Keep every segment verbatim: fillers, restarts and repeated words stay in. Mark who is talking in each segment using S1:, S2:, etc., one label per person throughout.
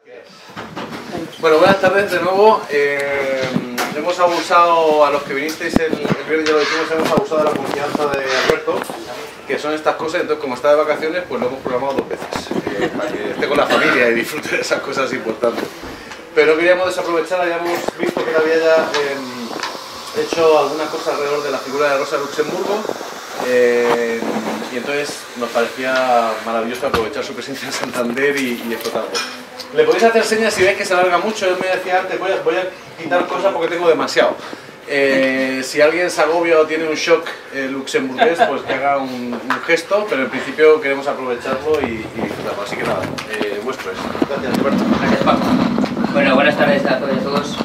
S1: Bueno, buenas tardes de nuevo. Eh, hemos abusado, a los que vinisteis el, el viernes ya lo dijimos, hemos abusado de la confianza de Alberto, que son estas cosas, entonces como está de vacaciones, pues lo hemos programado dos veces, eh, para que esté con la familia y disfrute de esas cosas importantes. Pero no queríamos desaprovechar, habíamos visto que había ya eh, hecho alguna cosa alrededor de la figura de Rosa Luxemburgo, eh, y entonces nos parecía maravilloso aprovechar su presencia en Santander y, y explotarlo. Le podéis hacer señas si veis que se alarga mucho. Él me decía antes, voy a, voy a quitar cosas porque tengo demasiado. Eh, si alguien se agobia o tiene un shock eh, luxemburgués, pues que haga un, un gesto, pero en principio queremos aprovecharlo y, y disfrutarlo. Así que nada, eh, vuestro es. Gracias, Roberto.
S2: Gracias, Paco. Bueno, buenas tardes a todos y a todos.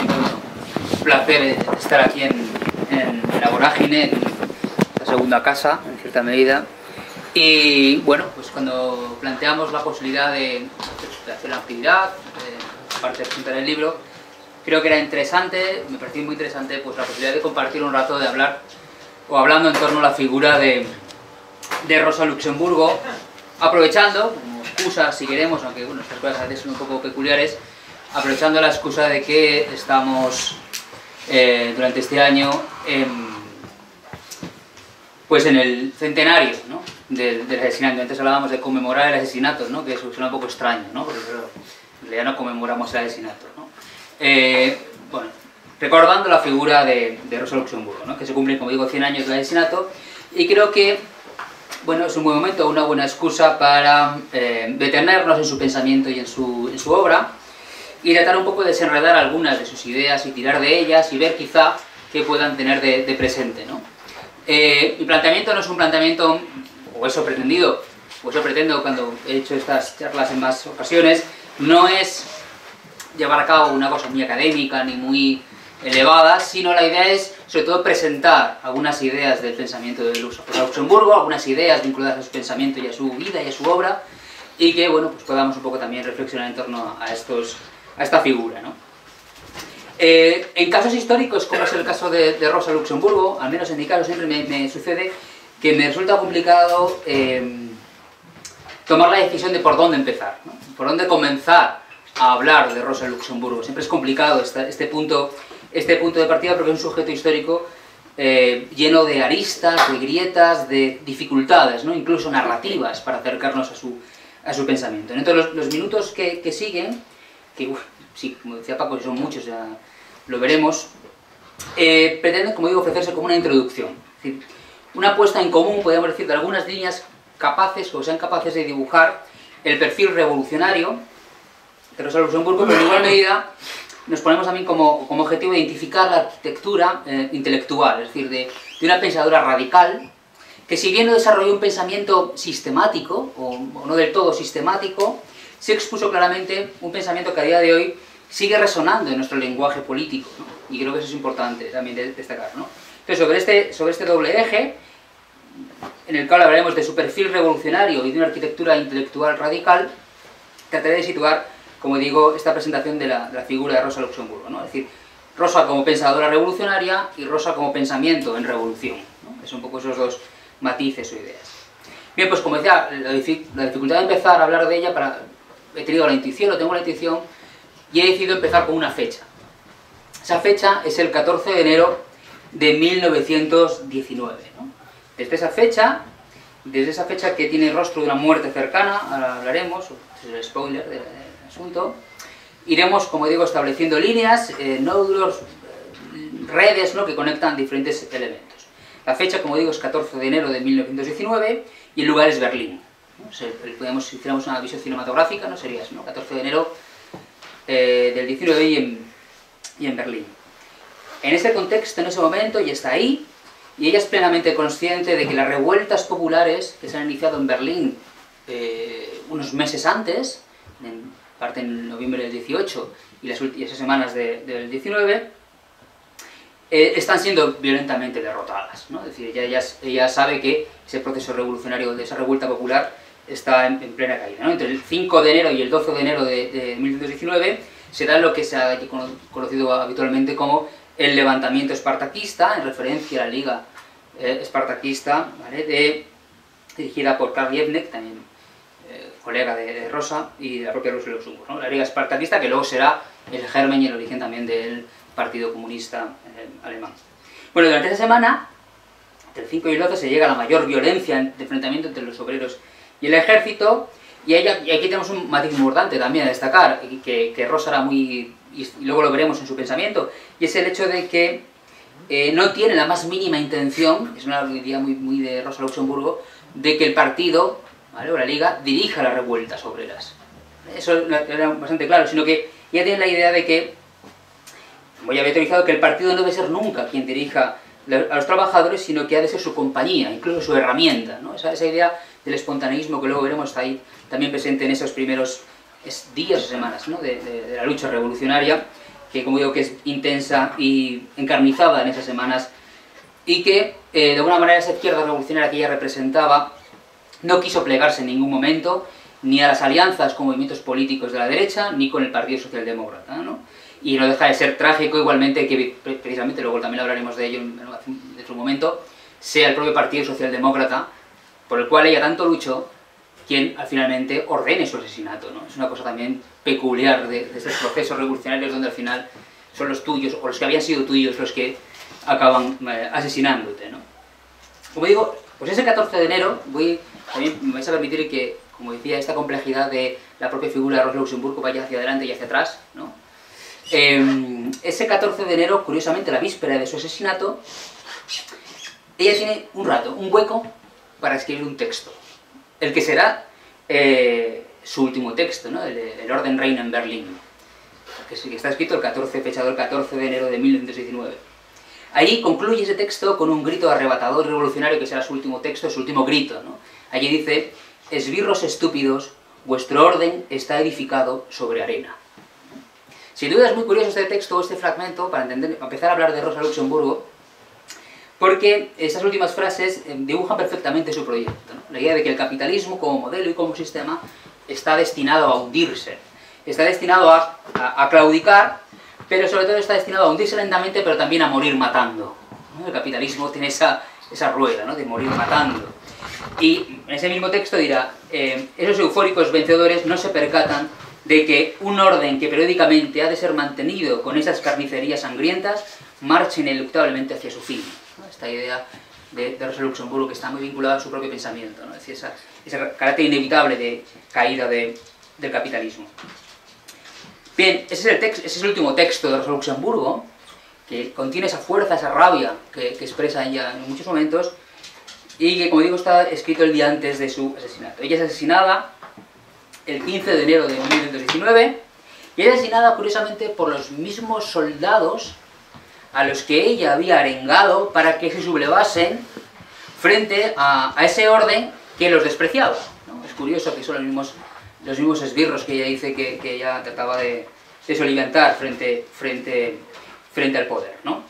S2: Un placer estar aquí en, en, en la vorágine, en la segunda casa, en cierta medida. Y bueno, pues cuando planteamos la posibilidad de, de hacer una actividad, de, aparte de presentar el libro, creo que era interesante, me pareció muy interesante pues la posibilidad de compartir un rato, de hablar, o hablando en torno a la figura de, de Rosa Luxemburgo, aprovechando, como excusa si queremos, aunque bueno, estas cosas a veces son un poco peculiares, aprovechando la excusa de que estamos eh, durante este año en, pues en el centenario, ¿no?, del, del asesinato. Antes hablábamos de conmemorar el asesinato, ¿no?, que eso suena un poco extraño, ¿no?, porque pero, en realidad no conmemoramos el asesinato, ¿no? Eh, bueno, recordando la figura de, de Rosa Luxemburgo, ¿no?, que se cumplen, como digo, cien años del asesinato, y creo que bueno, es un buen momento, una buena excusa para eh, detenernos en su pensamiento y en su, en su obra, y tratar un poco de desenredar algunas de sus ideas y tirar de ellas y ver quizá qué puedan tener de, de presente, ¿no? Eh, mi planteamiento no es un planteamiento, o eso pretendido, o eso pretendo cuando he hecho estas charlas en más ocasiones, no es llevar a cabo una cosa muy académica ni muy elevada, sino la idea es sobre todo presentar algunas ideas del pensamiento de Luxemburgo, algunas ideas vinculadas a su pensamiento y a su vida y a su obra, y que bueno, pues podamos un poco también reflexionar en torno a, estos, a esta figura, ¿no? Eh, en casos históricos, como es el caso de, de Rosa Luxemburgo, al menos en mi caso siempre me, me sucede que me resulta complicado eh, tomar la decisión de por dónde empezar, ¿no?, por dónde comenzar a hablar de Rosa Luxemburgo. Siempre es complicado este, este, punto, este punto de partida porque es un sujeto histórico eh, lleno de aristas, de grietas, de dificultades, ¿no?, incluso narrativas para acercarnos a su, a su pensamiento. Entonces los, los minutos que, que siguen, que uf, sí, como decía Paco, son muchos, ya lo veremos, eh, pretenden, como digo, ofrecerse como una introducción. Es decir, una puesta en común, podríamos decir, de algunas líneas capaces, o sean capaces de dibujar el perfil revolucionario de Rosa Luxemburgo, pero en igual medida nos ponemos también como, como objetivo identificar la arquitectura eh, intelectual, es decir, de, de una pensadora radical, que si bien no desarrolló un pensamiento sistemático, o, o no del todo sistemático, se expuso claramente un pensamiento que a día de hoy sigue resonando en nuestro lenguaje político, ¿no?, y creo que eso es importante también de destacar, ¿no? Entonces, sobre este, sobre este doble eje, en el cual hablaremos de su perfil revolucionario y de una arquitectura intelectual radical, trataré de situar, como digo, esta presentación de la, de la figura de Rosa Luxemburgo, ¿no? Es decir, Rosa como pensadora revolucionaria y Rosa como pensamiento en revolución, ¿no? Es un poco esos dos matices o ideas. Bien, pues como decía, la, dific la dificultad de empezar a hablar de ella, para, he tenido la intuición, o tengo la intuición, y he decidido empezar con una fecha. Esa fecha es el catorce de enero de mil novecientos diecinueve, ¿no? Desde esa fecha, desde esa fecha que tiene rostro de una muerte cercana, ahora hablaremos, es el spoiler del, del asunto, iremos, como digo, estableciendo líneas, eh, nódulos, eh, redes, ¿no?, que conectan diferentes elementos. La fecha, como digo, es catorce de enero de mil novecientos diecinueve y el lugar es Berlín, ¿no? O sea, podemos, si hiciéramos una visión cinematográfica, ¿no?, sería eso, ¿no?, catorce de enero eh, del diecinueve y en, y en Berlín. En ese contexto, en ese momento, ella está ahí, y ella es plenamente consciente de que las revueltas populares que se han iniciado en Berlín eh, unos meses antes, en parte en noviembre del dieciocho y las últimas semanas de, del diecinueve, eh, están siendo violentamente derrotadas, ¿no? Es decir, ella, ella, ella sabe que ese proceso revolucionario de esa revuelta popular está en, en plena caída, ¿no? Entre el cinco de enero y el doce de enero de, de mil novecientos diecinueve se da lo que se ha conocido habitualmente como el levantamiento espartaquista, en referencia a la Liga eh, Espartaquista, ¿vale?, de, dirigida por Karl Liebknecht, también eh, colega de, de Rosa y de la propia Rosa Luxemburgo, ¿no? La Liga Espartaquista, que luego será el germen y el origen también del Partido Comunista eh, Alemán. Bueno, durante esa semana, entre el cinco y el doce, se llega a la mayor violencia de enfrentamiento entre los obreros y el ejército, y, ella, y aquí tenemos un matiz importante también a destacar, que, que Rosa era muy... y luego lo veremos en su pensamiento, y es el hecho de que eh, no tiene la más mínima intención, es una idea muy, muy de Rosa Luxemburgo, de que el partido, ¿vale?, o la Liga, dirija las revueltas obreras. Eso era bastante claro, sino que ella tiene la idea de que, como ya había teorizado, que el partido no debe ser nunca quien dirija a los trabajadores, sino que ha de ser su compañía, incluso su herramienta, ¿no? Esa, esa idea del espontaneísmo que luego veremos está ahí también presente en esos primeros días o semanas, ¿no?, de, de, de la lucha revolucionaria, que como digo que es intensa y encarnizada en esas semanas, y que eh, de alguna manera esa izquierda revolucionaria que ella representaba no quiso plegarse en ningún momento ni a las alianzas con movimientos políticos de la derecha, ni con el Partido Socialdemócrata, ¿no? Y no deja de ser trágico igualmente que, precisamente, luego también hablaremos de ello en otro momento, sea el propio Partido Socialdemócrata, por el cual ella tanto luchó, quien finalmente ordene su asesinato, ¿no? Es una cosa también peculiar de, de estos procesos revolucionarios donde al final son los tuyos, o los que habían sido tuyos, los que acaban eh, asesinándote, ¿no? Como digo, pues ese catorce de enero, voy, también me vais a permitir que, como decía, esta complejidad de la propia figura de Rosa Luxemburgo vaya hacia adelante y hacia atrás, ¿no? Eh, ese catorce de enero, curiosamente, la víspera de su asesinato, ella tiene un rato, un hueco para escribir un texto, el que será eh, su último texto, ¿no?, el, el Orden reina en Berlín, que está escrito el catorce, fechado el catorce de enero de mil novecientos diecinueve. Allí concluye ese texto con un grito arrebatador y revolucionario que será su último texto, su último grito, ¿no? Allí dice: esbirros estúpidos, vuestro orden está edificado sobre arena. Sin duda es muy curioso este texto, este fragmento, para entender, para empezar a hablar de Rosa Luxemburgo, porque esas últimas frases dibujan perfectamente su proyecto, ¿no? La idea de que el capitalismo como modelo y como sistema está destinado a hundirse, está destinado a, a, a claudicar, pero sobre todo está destinado a hundirse lentamente, pero también a morir matando, ¿no? El capitalismo tiene esa, esa rueda, ¿no?, de morir matando. Y en ese mismo texto dirá, eh, esos eufóricos vencedores no se percatan de que un orden que periódicamente ha de ser mantenido con esas carnicerías sangrientas marche ineluctablemente hacia su fin, ¿no? Esta idea de, de Rosa Luxemburgo, que está muy vinculada a su propio pensamiento, ¿no? Es decir, esa, ese carácter inevitable de caída de, del capitalismo. Bien, ese es, el texto, ese es el último texto de Rosa Luxemburgo, que contiene esa fuerza, esa rabia que, que expresa ella en muchos momentos, y que, como digo, está escrito el día antes de su asesinato. Ella es asesinada el quince de enero de mil novecientos diecinueve, y es asesinada, curiosamente, por los mismos soldados a los que ella había arengado para que se sublevasen frente a, a ese orden que los despreciaba, ¿no? Es curioso que son los mismos, los mismos esbirros que ella dice que, que ella trataba de, de soliviantar frente, frente, frente al poder, ¿no?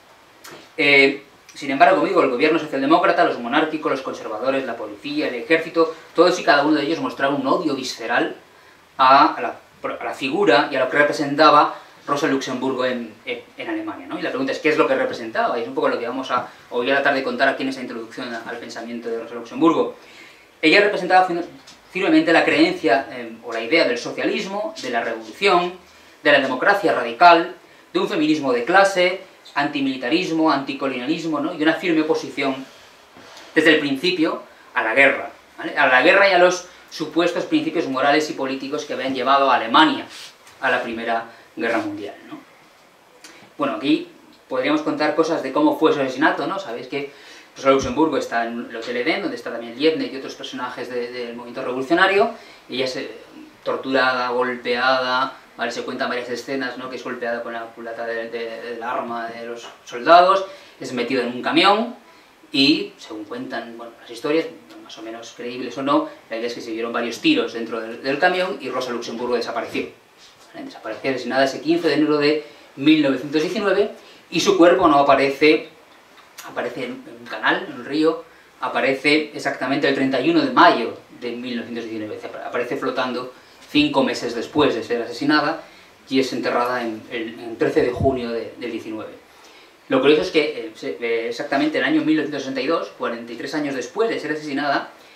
S2: Eh, Sin embargo, como digo, el gobierno socialdemócrata, los monárquicos, los conservadores, la policía, el ejército, todos y cada uno de ellos mostraron un odio visceral a la, a la figura y a lo que representaba Rosa Luxemburgo en, en, en Alemania, ¿no? Y la pregunta es, ¿qué es lo que representaba? Y es un poco lo que vamos a hoy a la tarde contar aquí en esa introducción al pensamiento de Rosa Luxemburgo. Ella representaba firmemente la creencia eh, o la idea del socialismo, de la revolución, de la democracia radical, de un feminismo de clase, antimilitarismo, anticolonialismo, ¿no?, y una firme oposición desde el principio a la guerra, ¿vale?, a la guerra y a los supuestos principios morales y políticos que habían llevado a Alemania a la Primera Guerra Mundial, ¿no? Bueno, aquí podríamos contar cosas de cómo fue su asesinato, ¿no? Sabéis que Rosa Luxemburgo está en el Hotel Edén, donde está también Liebknecht y otros personajes de, del movimiento revolucionario. Ella es eh, torturada, golpeada, ¿vale? Se cuentan varias escenas, ¿no?, que es golpeada con la culata del de, de, de arma de los soldados, es metido en un camión y, según cuentan, bueno, las historias, más o menos creíbles o no, la idea es que se dieron varios tiros dentro del, del camión y Rosa Luxemburgo desapareció. ¿Vale? Desapareció asesinada ese quince de enero de mil novecientos diecinueve y su cuerpo no aparece, aparece en un canal, en un río, aparece exactamente el treinta y uno de mayo de mil novecientos diecinueve, aparece flotando cinco meses después de ser asesinada, y es enterrada en el trece de junio de, del diecinueve. Lo curioso es que eh, exactamente en el año mil novecientos sesenta y dos, cuarenta y tres años después de ser asesinada,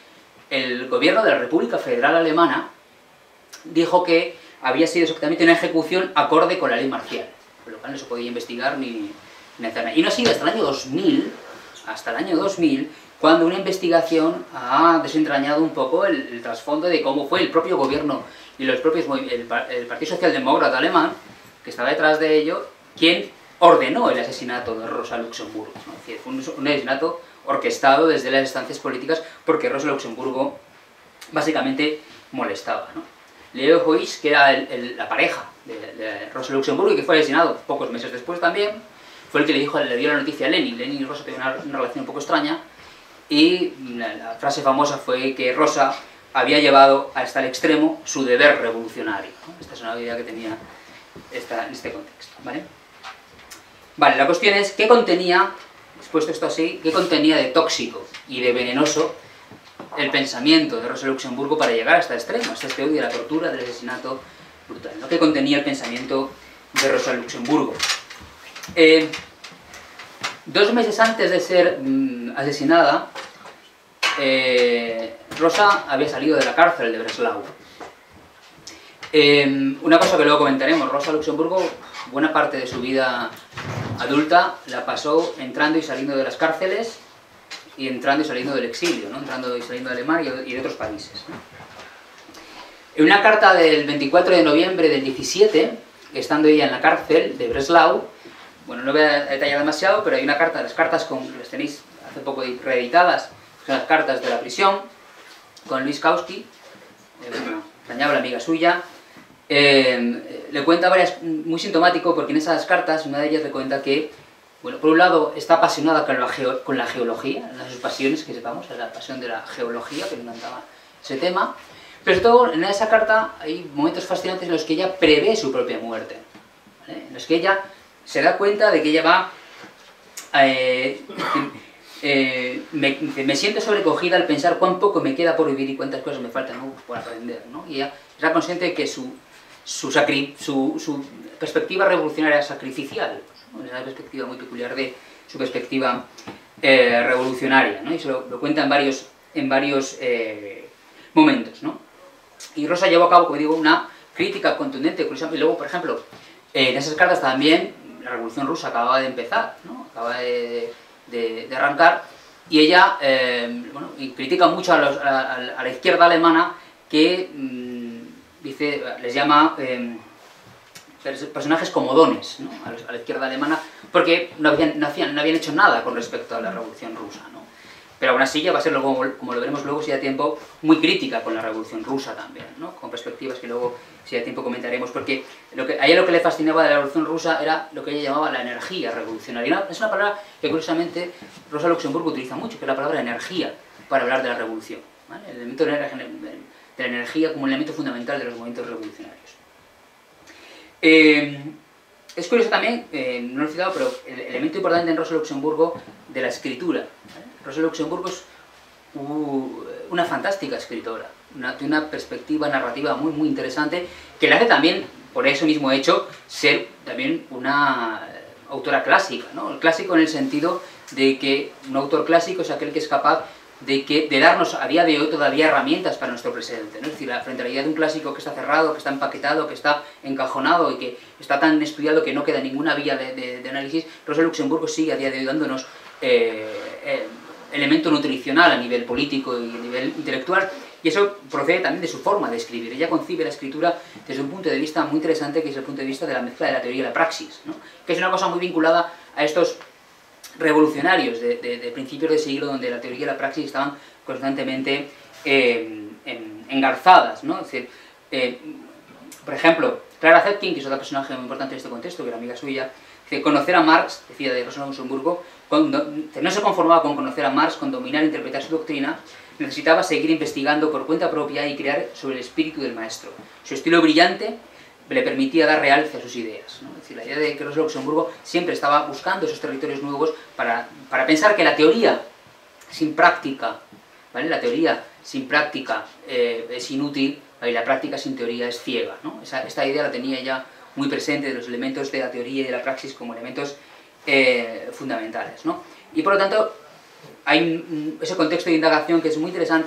S2: el gobierno de la República Federal Alemana dijo que había sido exactamente una ejecución acorde con la ley marcial, por lo cual no se podía investigar ni, ni hacer nada. Y no ha sido hasta el año dos mil, hasta el año dos mil, cuando una investigación ha desentrañado un poco el, el trasfondo de cómo fue el propio gobierno y los propios, el, el Partido Socialdemócrata Alemán, que estaba detrás de ello, quien ordenó el asesinato de Rosa Luxemburgo, ¿no? Es decir, fue un, un asesinato orquestado desde las instancias políticas porque Rosa Luxemburgo básicamente molestaba, ¿no? Leo Joyce, que era el, el, la pareja de, de Rosa Luxemburgo y que fue asesinado pocos meses después también, fue el que le, dijo, le dio la noticia a Lenin. Lenin y Rosa tenían una, una relación un poco extraña y la, la frase famosa fue que Rosa había llevado hasta el extremo su deber revolucionario, ¿no? Esta es una idea que tenía esta, en este contexto, ¿vale? Vale, la cuestión es qué contenía, expuesto esto así, qué contenía de tóxico y de venenoso el pensamiento de Rosa Luxemburgo para llegar hasta el extremo, hasta este odio de la tortura, del asesinato brutal, ¿no? ¿Qué contenía el pensamiento de Rosa Luxemburgo? Eh, dos meses antes de ser mmm, asesinada, eh, Rosa había salido de la cárcel de Breslau. Eh, una cosa que luego comentaremos, Rosa Luxemburgo, buena parte de su vida adulta la pasó entrando y saliendo de las cárceles y entrando y saliendo del exilio, ¿no? Entrando y saliendo de Alemania y de otros países, ¿no? En una carta del veinticuatro de noviembre del diecisiete, estando ella en la cárcel de Breslau, bueno, no voy a detallar demasiado, pero hay una carta, las cartas con, las tenéis hace poco reeditadas, son las cartas de la prisión, con Luis Kautsky, eh, una entrañable amiga suya. Eh, le cuenta varias, muy sintomático, porque en esas cartas, una de ellas le cuenta que, bueno, por un lado está apasionada con la, geo, con la geología, una de sus pasiones, que sepamos, es la pasión de la geología, que le encantaba ese tema, pero sobre todo en esa carta hay momentos fascinantes en los que ella prevé su propia muerte, ¿vale? En los que ella se da cuenta de que ella va... Eh, eh, me, me siento sobrecogida al pensar cuán poco me queda por vivir y cuántas cosas me faltan, ¿no?, por aprender, ¿no? Y ella era consciente de que su, su, sacri, su, su perspectiva revolucionaria sacrificial, ¿no? Es una perspectiva muy peculiar de su perspectiva eh, revolucionaria, ¿no? Y se lo, lo cuenta en varios, en varios eh, momentos, ¿no? Y Rosa llevó a cabo, como digo, una crítica contundente, y luego, por ejemplo, eh, en esas cartas también la Revolución Rusa acababa de empezar, ¿no? Acababa de, de, de arrancar, y ella eh, bueno, y critica mucho a, los, a, a la izquierda alemana que mmm, dice, les llama eh, personajes comodones, ¿no?, a, los, a la izquierda alemana, porque no habían, no, hacían, no habían hecho nada con respecto a la Revolución Rusa, ¿no? Pero aún así ya va a ser, luego, como lo veremos luego si da tiempo, muy crítica con la Revolución Rusa también, ¿no?, con perspectivas que luego si da tiempo comentaremos, porque lo que, a ella lo que le fascinaba de la Revolución Rusa era lo que ella llamaba la energía revolucionaria. Es una palabra que curiosamente Rosa Luxemburgo utiliza mucho, que es la palabra energía, para hablar de la revolución, ¿vale? El elemento de la energía como un elemento fundamental de los movimientos revolucionarios. Eh, es curioso también, eh, no lo he citado, pero el elemento importante en Rosa Luxemburgo de la escritura, ¿vale? Rosa Luxemburgo es uh, una fantástica escritora, una, tiene una perspectiva narrativa muy muy interesante, que le hace también, por eso mismo hecho, ser también una autora clásica, ¿no? El clásico en el sentido de que un autor clásico es aquel que es capaz de, que, de darnos a día de hoy todavía herramientas para nuestro presente, ¿no? Es decir, frente a la idea de un clásico que está cerrado, que está empaquetado, que está encajonado y que está tan estudiado que no queda ninguna vía de, de, de análisis, Rosa Luxemburgo sigue a día de hoy dándonos eh, eh, elemento nutricional a nivel político y a nivel intelectual, y eso procede también de su forma de escribir. Ella concibe la escritura desde un punto de vista muy interesante, que es el punto de vista de la mezcla de la teoría y la praxis, ¿no?, que es una cosa muy vinculada a estos revolucionarios de, de, de principios de siglo, donde la teoría y la praxis estaban constantemente eh, en, engarzadas, ¿no? Es decir, eh, por ejemplo, Clara Zetkin, que es otra personaje muy importante en este contexto, que era amiga suya, dice, conocer a Marx, decía de Rosa Luxemburgo, cuando, no se conformaba con conocer a Marx, con dominar e interpretar su doctrina, necesitaba seguir investigando por cuenta propia y crear sobre el espíritu del maestro. Su estilo brillante le permitía dar realce a sus ideas, ¿no? Es decir, la idea de que Rosa Luxemburgo siempre estaba buscando esos territorios nuevos para, para pensar que la teoría sin práctica, ¿vale?, la teoría sin práctica eh, es inútil, ¿vale?, y la práctica sin teoría es ciega, ¿no? Esa, esta idea la tenía ya muy presente, de los elementos de la teoría y de la praxis como elementos eh, fundamentales, ¿no? Y por lo tanto hay ese contexto de indagación que es muy interesante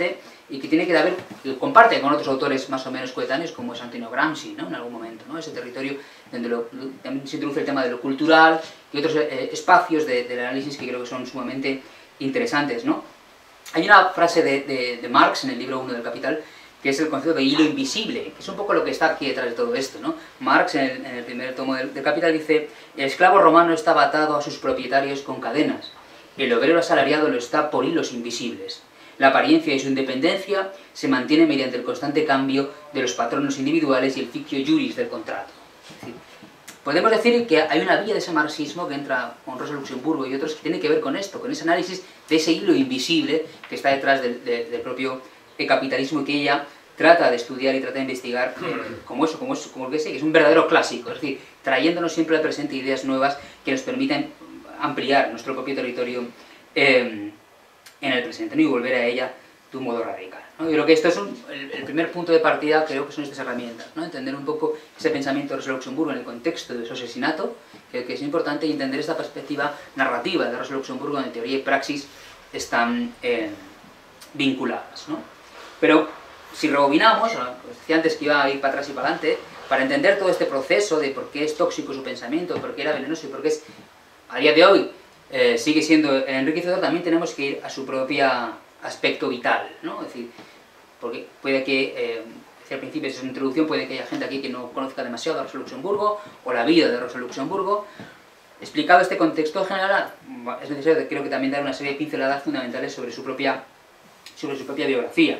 S2: y que tiene que haber, que comparte con otros autores más o menos coetáneos como es Antonio Gramsci, ¿no? En algún momento, ¿no? Ese territorio donde lo, también se introduce el tema de lo cultural y otros eh, espacios de, del análisis que creo que son sumamente interesantes, ¿no? Hay una frase de, de, de Marx en el libro uno del Capital, que es el concepto de hilo invisible, que es un poco lo que está aquí detrás de todo esto, ¿no? Marx, en el, en el primer tomo del, del Capital, dice: el esclavo romano estaba atado a sus propietarios con cadenas, el obrero asalariado lo está por hilos invisibles. La apariencia de su independencia se mantiene mediante el constante cambio de los patronos individuales y el fictio juris del contrato. Es decir, podemos decir que hay una vía de ese marxismo que entra con Rosa Luxemburgo y otros que tiene que ver con esto, con ese análisis de ese hilo invisible que está detrás del, de, del propio capitalismo, que ella trata de estudiar y trata de investigar eh, como eso, como, eso, como lo que sé, que es un verdadero clásico, es decir, trayéndonos siempre al presente ideas nuevas que nos permitan ampliar nuestro propio territorio eh, en el presente, ¿no? Y volver a ella de un modo radical, ¿no? Yo creo que esto es un, el, el primer punto de partida, creo que son estas herramientas, ¿no? Entender un poco ese pensamiento de Rosa Luxemburgo en el contexto de su asesinato, creo que es importante, y entender esta perspectiva narrativa de Rosa Luxemburgo, donde teoría y praxis están eh, vinculadas, ¿no? Pero si rebobinamos, os decía antes que iba a ir para atrás y para adelante, para entender todo este proceso de por qué es tóxico su pensamiento, por qué era venenoso y por qué es, a día de hoy, eh, sigue siendo enriquecedor, también tenemos que ir a su propio aspecto vital, ¿no? Es decir, porque puede que, eh, decía al principio de su introducción, puede que haya gente aquí que no conozca demasiado a Rosa Luxemburgo, o la vida de Rosa Luxemburgo. Explicado este contexto general, es necesario, creo que también dar una serie de pinceladas fundamentales sobre su propia, sobre su propia biografía.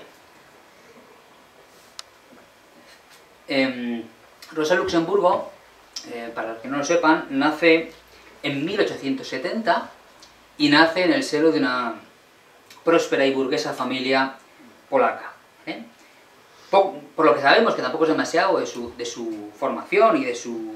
S2: Eh, Rosa Luxemburgo, eh, para los que no lo sepan, nace en mil ochocientos setenta y nace en el seno de una próspera y burguesa familia polaca, ¿eh? Por, por lo que sabemos, que tampoco es demasiado de su, de su formación y de su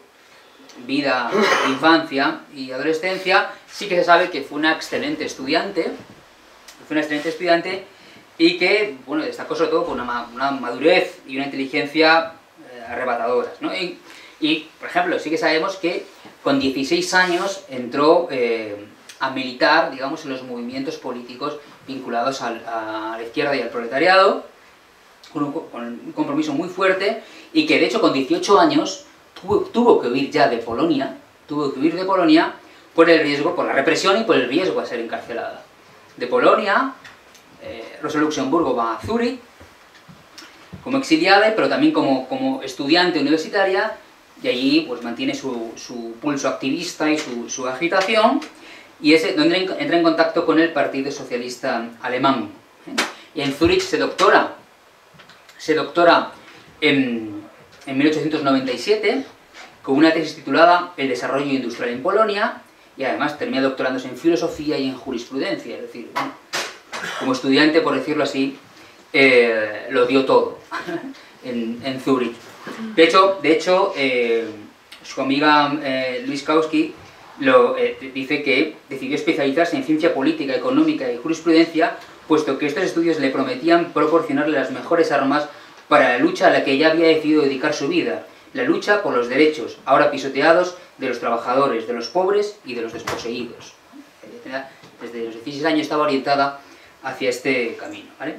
S2: vida, infancia y adolescencia, sí que se sabe que fue una excelente estudiante, fue una excelente estudiante y que, bueno, destacó sobre todo por una, una madurez y una inteligencia eh, arrebatadoras, ¿no? Y, y, por ejemplo, sí que sabemos que con dieciséis años entró eh, a militar, digamos, en los movimientos políticos vinculados al, a la izquierda y al proletariado, con un, con un compromiso muy fuerte, y que de hecho con dieciocho años tuvo, tuvo que huir ya de Polonia, tuvo que huir de Polonia por el riesgo, por la represión y por el riesgo a ser encarcelada. De Polonia, eh, Rosa Luxemburgo va a Zúrich como exiliada, pero también como, como estudiante universitaria, y allí pues mantiene su, su pulso activista y su, su agitación, y es donde entra en contacto con el Partido Socialista Alemán. ¿eh? Y en Zúrich se doctora, se doctora en, en mil ochocientos noventa y siete con una tesis titulada El desarrollo industrial en Polonia, y además termina doctorándose en filosofía y en jurisprudencia, es decir, bueno, como estudiante, por decirlo así, eh, lo dio todo en, en Zúrich. De hecho, de hecho eh, su amiga eh, Louise Kautsky lo, eh, dice que decidió especializarse en ciencia política, económica y jurisprudencia, puesto que estos estudios le prometían proporcionarle las mejores armas para la lucha a la que ella había decidido dedicar su vida, la lucha por los derechos, ahora pisoteados, de los trabajadores, de los pobres y de los desposeídos. Desde los dieciséis años estaba orientada hacia este camino, ¿vale?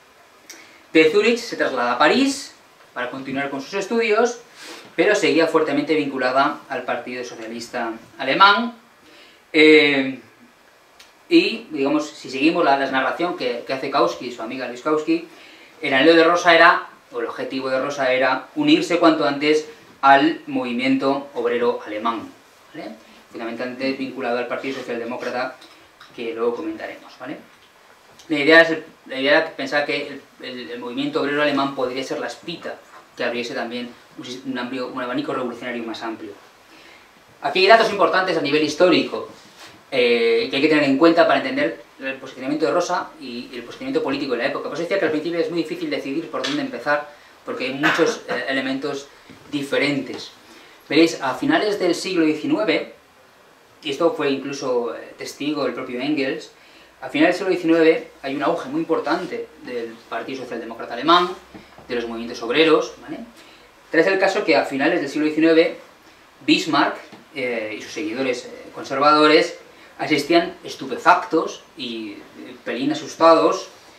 S2: De Zúrich se traslada a París para continuar con sus estudios, pero seguía fuertemente vinculada al Partido Socialista Alemán. Eh, y, digamos, si seguimos la, la narración que, que hace Kautsky, su amiga Louise Kautsky, el anhelo de Rosa era, o el objetivo de Rosa era, unirse cuanto antes al movimiento obrero alemán, ¿vale? Fundamentalmente vinculado al Partido Socialdemócrata, que luego comentaremos, ¿vale? La idea, es, la idea era pensar que el, el, el movimiento obrero alemán podría ser la espita que abriese también un, un, amplio, un abanico revolucionario más amplio. Aquí hay datos importantes a nivel histórico eh, que hay que tener en cuenta para entender el posicionamiento de Rosa y el posicionamiento político de la época. Por eso decía que al principio es muy difícil decidir por dónde empezar, porque hay muchos eh, elementos diferentes. Veréis, a finales del siglo diecinueve, y esto fue incluso eh, testigo del propio Engels, a finales del siglo diecinueve hay un auge muy importante del Partido Socialdemócrata Alemán, de los movimientos obreros, ¿vale? Tal es el caso que a finales del siglo diecinueve Bismarck eh, y sus seguidores eh, conservadores asistían estupefactos y eh, pelín asustados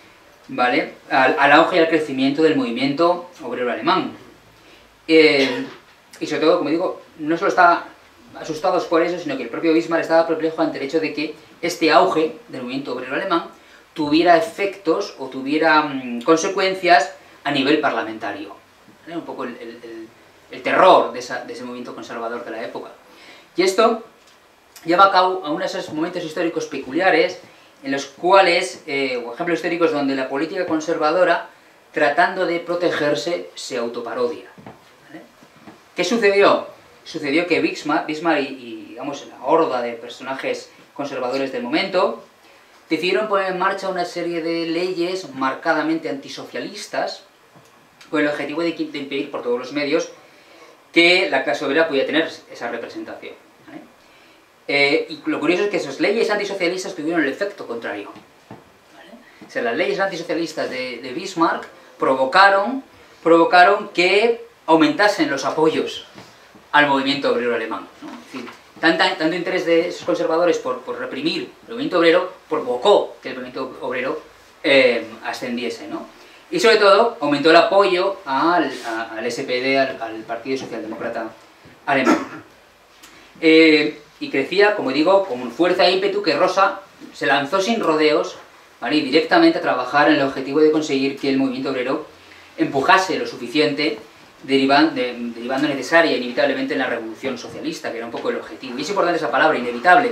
S2: ¿vale?, al, al auge y al crecimiento del movimiento obrero alemán. Eh, y sobre todo, como digo, no solo estaba asustados por eso, sino que el propio Bismarck estaba perplejo ante el hecho de que este auge del movimiento obrero alemán tuviera efectos o tuviera mmm, consecuencias a nivel parlamentario. ¿Vale? Un poco el, el, el, el terror de, esa, de ese movimiento conservador de la época. Y esto lleva a cabo a unos de esos momentos históricos peculiares en los cuales, eh, o ejemplos históricos donde la política conservadora, tratando de protegerse, se autoparodia. ¿Vale? ¿Qué sucedió? Sucedió que Bismarck, Bismarck y, y, digamos, la horda de personajes conservadores del momento, decidieron poner en marcha una serie de leyes marcadamente antisocialistas, con el objetivo de, de impedir por todos los medios que la clase obrera pudiera tener esa representación. ¿Vale? Eh, y lo curioso es que esas leyes antisocialistas tuvieron el efecto contrario. ¿Vale? O sea, las leyes antisocialistas de, de Bismarck provocaron, provocaron que aumentasen los apoyos al movimiento obrero alemán, ¿no? Es decir, tanta, tanto interés de esos conservadores por, por reprimir el movimiento obrero provocó que el movimiento obrero eh, ascendiese, ¿no? Y sobre todo aumentó el apoyo al, a, al S P D, al, al Partido Socialdemócrata Alemán. Eh, y crecía, como digo, con fuerza e ímpetu que Rosa se lanzó sin rodeos, ¿vale?, y directamente a trabajar en el objetivo de conseguir que el movimiento obrero empujase lo suficiente, Derivan, de, derivando necesaria e inevitablemente en la revolución socialista, que era un poco el objetivo. Y es importante esa palabra, inevitable.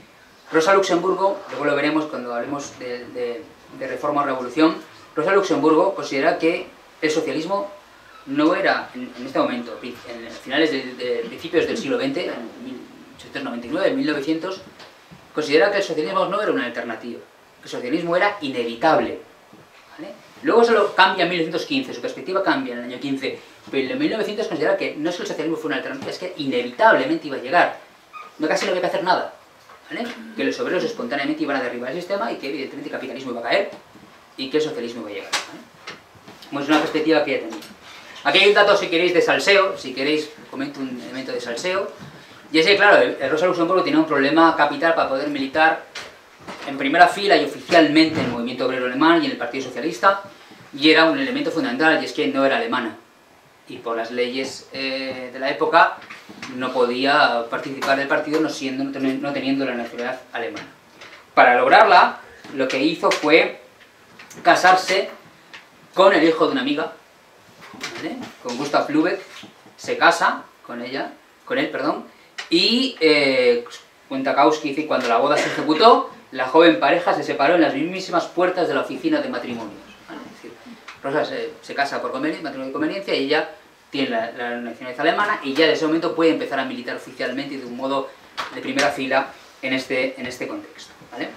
S2: Rosa Luxemburgo, luego lo veremos cuando hablemos de, de, de reforma o revolución, Rosa Luxemburgo considera que el socialismo no era, en, en este momento, en finales de, de principios del siglo veinte, en mil ochocientos noventa y nueve, en mil novecientos, considera que el socialismo no era una alternativa, que el socialismo era inevitable. ¿Vale? Luego se lo cambia en mil novecientos quince, su perspectiva cambia en el año quince, pero en mil novecientos considera que no es que el socialismo fue una alternativa, es que inevitablemente iba a llegar. No casi no había que hacer nada. ¿Vale? Que los obreros espontáneamente iban a derribar el sistema y que evidentemente el capitalismo iba a caer y que el socialismo iba a llegar. ¿Vale? Como es una perspectiva que ya tenía. Aquí hay un dato, si queréis, de salseo, si queréis comento un elemento de salseo, y es que, claro, el, el Rosa Luxemburgo tenía un problema capital para poder militar en primera fila y oficialmente en el movimiento obrero alemán y en el Partido Socialista, y era un elemento fundamental, y es que no era alemana. Y por las leyes eh, de la época no podía participar del partido no, siendo, no teniendo la nacionalidad alemana. Para lograrla, lo que hizo fue casarse con el hijo de una amiga, ¿vale?, con Gustav Lübeck. Se casa con ella, con él, perdón, y eh, cuenta Kautsky, dice, cuando la boda se ejecutó, la joven pareja se separó en las mismísimas puertas de la oficina de matrimonios. ¿Vale? Es decir, Rosa se, se casa por conveniencia, matrimonio de conveniencia, y ella tiene la, la nacionalidad alemana, y ya desde ese momento puede empezar a militar oficialmente y de un modo de primera fila en este, en este contexto. ¿Vale?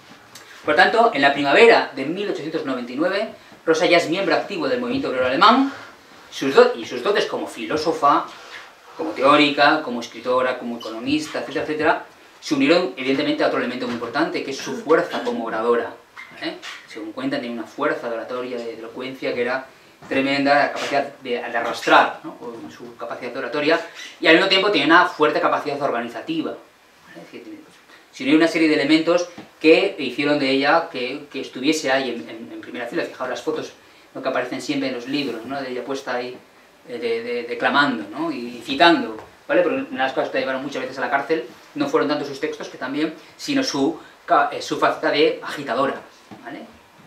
S2: Por tanto, en la primavera de mil ochocientos noventa y nueve, Rosa ya es miembro activo del movimiento obrero alemán, sus y sus dotes como filósofa, como teórica, como escritora, como economista, etcétera, etcétera, se unieron evidentemente a otro elemento muy importante, que es su fuerza como oradora. ¿Eh? Según cuentan, tenía una fuerza de oratoria, de elocuencia, que era tremenda, la capacidad de, de arrastrar, ¿no?, con su capacidad de oratoria, y al mismo tiempo tenía una fuerte capacidad organizativa. ¿Vale? Es decir, se unió una serie de elementos que hicieron de ella que, que estuviese ahí en, en, en primera fila. Fijaos las fotos, ¿no?, que aparecen siempre en los libros, ¿no?, de ella puesta ahí de, de, declamando, ¿no?, y citando. ¿Vale? Pero una de las cosas que la llevaron muchas veces a la cárcel no fueron tanto sus textos que también, sino su, su faceta de agitadora. ¿Vale?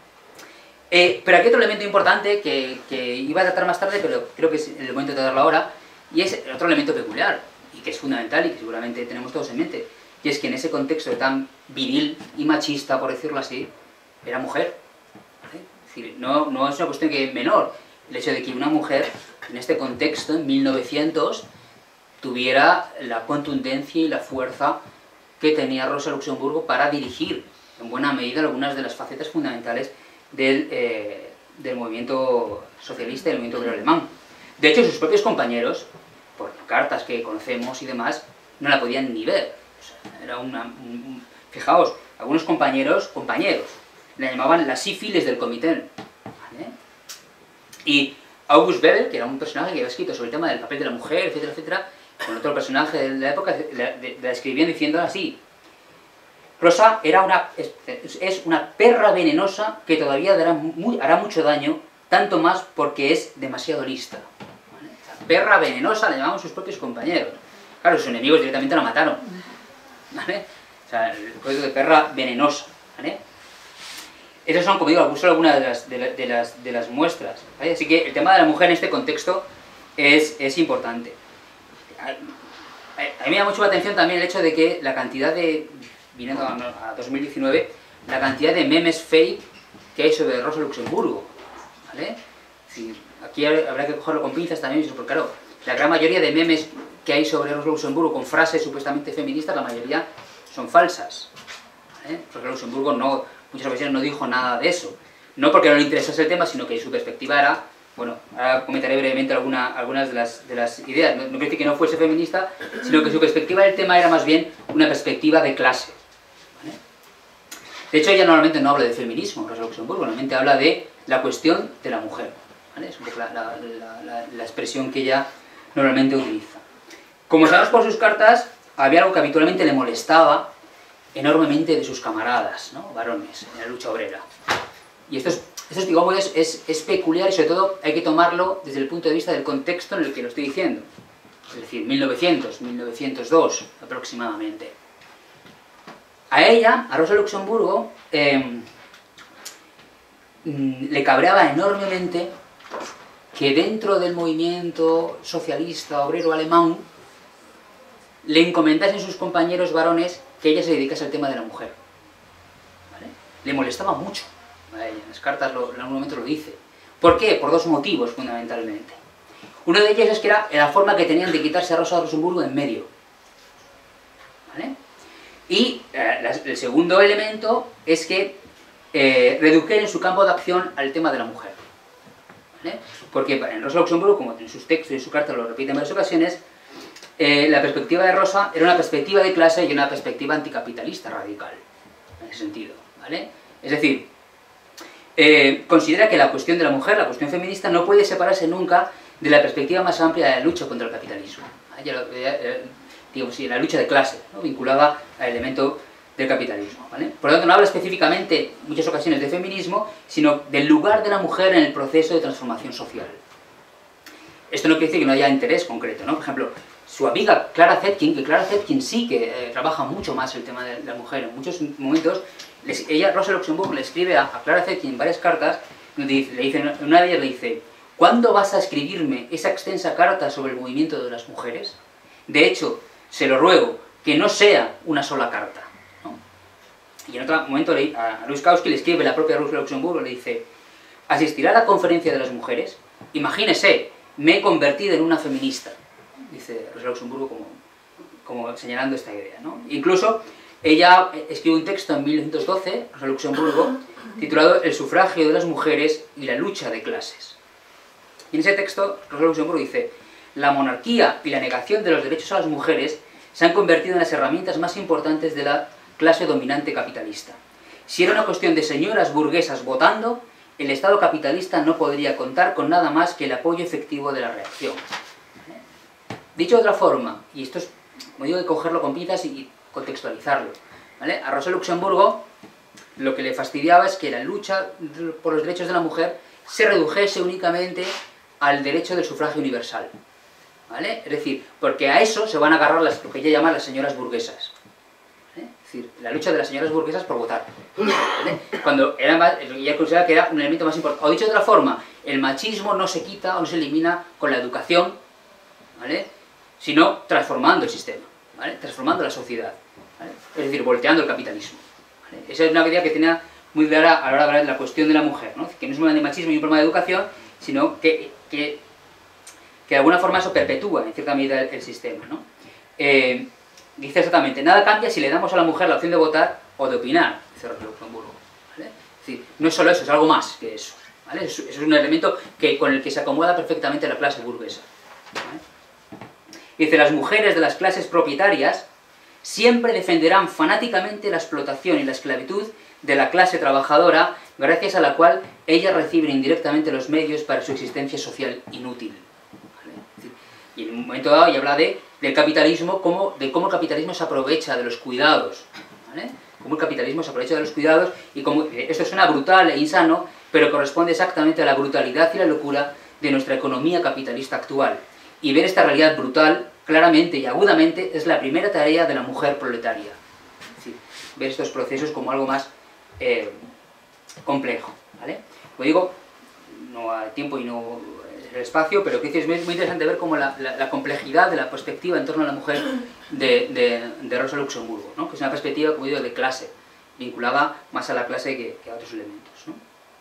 S2: Eh, pero aquí otro elemento importante que, que iba a tratar más tarde, pero creo que es el momento de tratarlo ahora, y es otro elemento peculiar, y que es fundamental y que seguramente tenemos todos en mente, y es que en ese contexto tan viril y machista, por decirlo así, era mujer. ¿Vale? Es decir, no, no es una cuestión que menor el hecho de que una mujer, en este contexto, en mil novecientos, tuviera la contundencia y la fuerza que tenía Rosa Luxemburgo para dirigir, en buena medida, algunas de las facetas fundamentales del, eh, del movimiento socialista y del movimiento obrero alemán. De hecho, sus propios compañeros, por cartas que conocemos y demás, no la podían ni ver. O sea, era una, un, fijaos, algunos compañeros, compañeros, la llamaban la sífilis del comité. ¿Vale? Y August Bebel, que era un personaje que había escrito sobre el tema del papel de la mujer, etcétera, etcétera, con otro personaje de la época, la, la, la escribían diciendo así: Rosa era una, es, es una perra venenosa que todavía dará muy, hará mucho daño, tanto más porque es demasiado lista. ¿Vale? O sea, perra venenosa la llamaban sus propios compañeros. Claro, sus enemigos directamente la mataron. ¿Vale? O sea, el código de perra venenosa. ¿Vale? Esas son, como digo, solo algunas de las, de, la, de, las, de las muestras. ¿Vale? Así que el tema de la mujer en este contexto es, es importante. A, a mí me da mucho la atención también el hecho de que la cantidad de, viniendo a, a dos mil diecinueve, la cantidad de memes fake que hay sobre Rosa Luxemburgo. ¿Vale? Sí, aquí habrá que cogerlo con pinzas también, porque claro, la gran mayoría de memes que hay sobre Rosa Luxemburgo con frases supuestamente feministas, la mayoría son falsas. ¿Vale? Rosa Luxemburgo no... muchas ocasiones no dijo nada de eso. No porque no le interesase el tema, sino que su perspectiva era... Bueno, ahora comentaré brevemente alguna, algunas de las, de las ideas. No, no quiero decir que no fuese feminista, sino que su perspectiva del tema era más bien una perspectiva de clase. ¿Vale? De hecho, ella normalmente no habla de feminismo, Rosa Luxemburgo, normalmente habla de la cuestión de la mujer. ¿Vale? Es un poco la, la, la, la, la expresión que ella normalmente utiliza. Como sabemos por sus cartas, había algo que habitualmente le molestaba enormemente de sus camaradas, ¿no? Varones, en la lucha obrera. Y esto, es, esto es, digamos, es, es, es peculiar y sobre todo hay que tomarlo desde el punto de vista del contexto en el que lo estoy diciendo. Es decir, mil novecientos, mil novecientos dos aproximadamente. A ella, a Rosa Luxemburgo, eh, le cabreaba enormemente que dentro del movimiento socialista obrero alemán le encomendasen sus compañeros varones que ella se dedicase al tema de la mujer. ¿Vale? Le molestaba mucho a ella, en las cartas lo, en algún momento lo dice. ¿Por qué? Por dos motivos, fundamentalmente. Uno de ellos es que era la forma que tenían de quitarse a Rosa Luxemburgo en medio. ¿Vale? Y eh, la, el segundo elemento es que eh, redujeron su campo de acción al tema de la mujer. ¿Vale? Porque en Rosa Luxemburgo, como en sus textos y en su carta lo repite en varias ocasiones, Eh, la perspectiva de Rosa era una perspectiva de clase y una perspectiva anticapitalista radical, en ese sentido, ¿vale? Es decir, eh, considera que la cuestión de la mujer, la cuestión feminista, no puede separarse nunca de la perspectiva más amplia de la lucha contra el capitalismo, ¿vale? Ya lo, eh, eh, digamos, sí, la lucha de clase, ¿no? Vinculada al elemento del capitalismo, ¿vale? Por lo tanto, no habla específicamente, en muchas ocasiones, de feminismo, sino del lugar de la mujer en el proceso de transformación social. Esto no quiere decir que no haya interés concreto, ¿no? Por ejemplo, su amiga Clara Zetkin, que Clara Zetkin sí que eh, trabaja mucho más el tema de la mujer. En muchos momentos, les, ella, Rosa Luxemburgo, le escribe a, a Clara Zetkin en varias cartas, donde dice, le dice, una de ellas le dice, ¿cuándo vas a escribirme esa extensa carta sobre el movimiento de las mujeres? De hecho, se lo ruego, que no sea una sola carta, ¿no? Y en otro momento le, a, a Luis Kautsky le escribe la propia Rosa Luxemburgo, le dice, ¿asistirá a la conferencia de las mujeres? Imagínese, me he convertido en una feminista. Dice Rosa Luxemburgo como, como señalando esta idea, ¿no? Incluso ella escribe un texto en mil novecientos doce, Rosa Luxemburgo, titulado El sufragio de las mujeres y la lucha de clases. Y en ese texto Rosa Luxemburgo dice, la monarquía y la negación de los derechos a las mujeres se han convertido en las herramientas más importantes de la clase dominante capitalista. Si era una cuestión de señoras burguesas votando, el Estado capitalista no podría contar con nada más que el apoyo efectivo de la reacción. Dicho de otra forma, y esto es, como digo, hay que cogerlo con pinzas y contextualizarlo, ¿vale? A Rosa Luxemburgo lo que le fastidiaba es que la lucha por los derechos de la mujer se redujese únicamente al derecho del sufragio universal, ¿vale? Es decir, porque a eso se van a agarrar las, lo que ella llama las señoras burguesas, ¿vale? Es decir, la lucha de las señoras burguesas por votar, ¿vale? Cuando era más, ella consideraba que era un elemento más importante. O dicho de otra forma, el machismo no se quita o no se elimina con la educación, ¿vale? Sino transformando el sistema, ¿vale? Transformando la sociedad, ¿vale? Es decir, volteando el capitalismo, ¿vale? Esa es una idea que tenía muy clara a la hora de hablar de la cuestión de la mujer, ¿no? Que no es un problema de machismo y un problema de educación, sino que, que, que de alguna forma eso perpetúa en cierta medida el, el sistema, ¿no? Eh, dice exactamente, nada cambia si le damos a la mujer la opción de votar o de opinar, dice Rosa Luxemburgo, ¿vale? Es decir, no es solo eso, es algo más que eso, ¿vale? Eso, eso es un elemento que, con el que se acomoda perfectamente la clase burguesa, ¿vale? Dice, las mujeres de las clases propietarias siempre defenderán fanáticamente la explotación y la esclavitud de la clase trabajadora, gracias a la cual ellas reciben indirectamente los medios para su existencia social inútil. ¿Vale? Es decir, y en un momento dado ya habla de, del capitalismo, como, de cómo el capitalismo se aprovecha de los cuidados, ¿vale? cómo el capitalismo se aprovecha de los cuidados y cómo esto suena brutal e insano, pero corresponde exactamente a la brutalidad y la locura de nuestra economía capitalista actual. Y ver esta realidad brutal, claramente y agudamente, es la primera tarea de la mujer proletaria. Es decir, ver estos procesos como algo más eh, complejo, ¿vale? Como digo, no hay tiempo y no el espacio, pero que es muy interesante ver cómo la, la, la complejidad de la perspectiva en torno a la mujer de, de, de Rosa Luxemburgo, ¿no? Que es una perspectiva, como digo, de clase, vinculada más a la clase que, que a otros elementos, ¿no?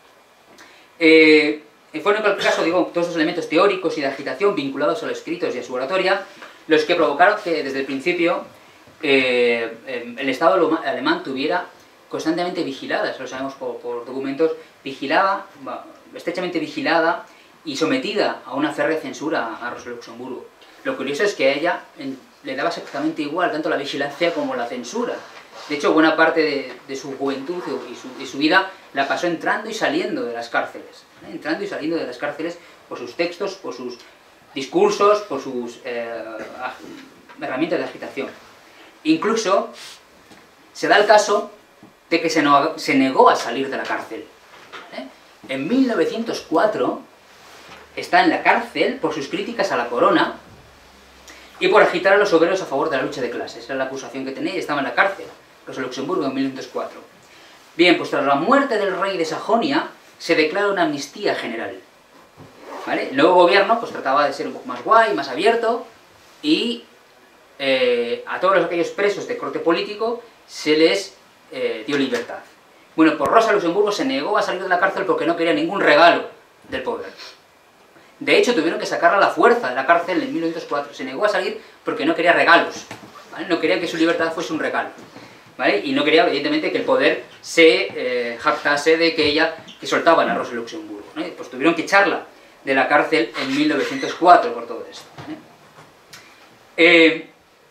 S2: Eh, Fueron en cualquier caso, digo, todos esos elementos teóricos y de agitación vinculados a los escritos y a su oratoria, los que provocaron que desde el principio eh, el Estado alemán tuviera constantemente vigilada, eso lo sabemos por, por documentos, vigilaba, estrechamente vigilada y sometida a una férrea censura a Rosa Luxemburgo. Lo curioso es que a ella en, le daba exactamente igual tanto la vigilancia como la censura. De hecho, buena parte de, de su juventud y su, y su vida la pasó entrando y saliendo de las cárceles. ¿eh? Entrando y saliendo de las cárceles por sus textos, por sus discursos, por sus eh, herramientas de agitación. Incluso se da el caso de que se, no, se negó a salir de la cárcel. ¿eh? En mil novecientos cuatro está en la cárcel por sus críticas a la corona y por agitar a los obreros a favor de la lucha de clases. Era la acusación que tenía y estaba en la cárcel, Rosa Luxemburgo, en mil novecientos cuatro. Bien, pues tras la muerte del rey de Sajonia, se declara una amnistía general. ¿Vale? El nuevo gobierno pues trataba de ser un poco más guay, más abierto, y eh, a todos aquellos presos de corte político se les eh, dio libertad. Bueno, pues Rosa Luxemburgo se negó a salir de la cárcel porque no quería ningún regalo del poder. De hecho, tuvieron que sacarla a la fuerza de la cárcel en mil novecientos cuatro. Se negó a salir porque no quería regalos, ¿vale? No quería que su libertad fuese un regalo, ¿vale? Y no quería, evidentemente, que el poder se eh, jactase de que ella, que soltaban a Rosa Luxemburgo, ¿no? Pues tuvieron que echarla de la cárcel en mil novecientos cuatro por todo esto, ¿eh? Eh,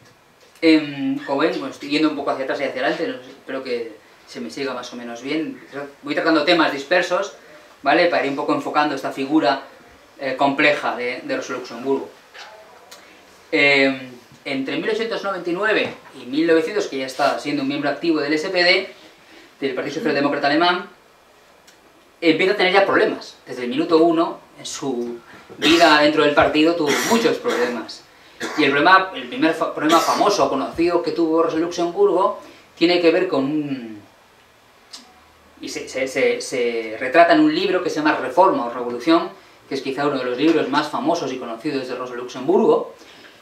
S2: eh, como ven, bueno, estoy yendo un poco hacia atrás y hacia adelante, no sé, espero que se me siga más o menos bien. Voy tratando temas dispersos, ¿vale? Para ir un poco enfocando esta figura eh, compleja de, de Rosa Luxemburgo. Eh, entre mil ochocientos noventa y nueve y mil novecientos, que ya está siendo un miembro activo del S P D, del Partido Socialdemócrata Alemán, empieza a tener ya problemas. Desde el minuto uno, en su vida dentro del partido, tuvo muchos problemas. Y el, problema, el primer fa problema famoso, conocido que tuvo Rosa Luxemburgo, tiene que ver con un... y se, se, se, se retrata en un libro que se llama Reforma o Revolución, que es quizá uno de los libros más famosos y conocidos de Rosa Luxemburgo,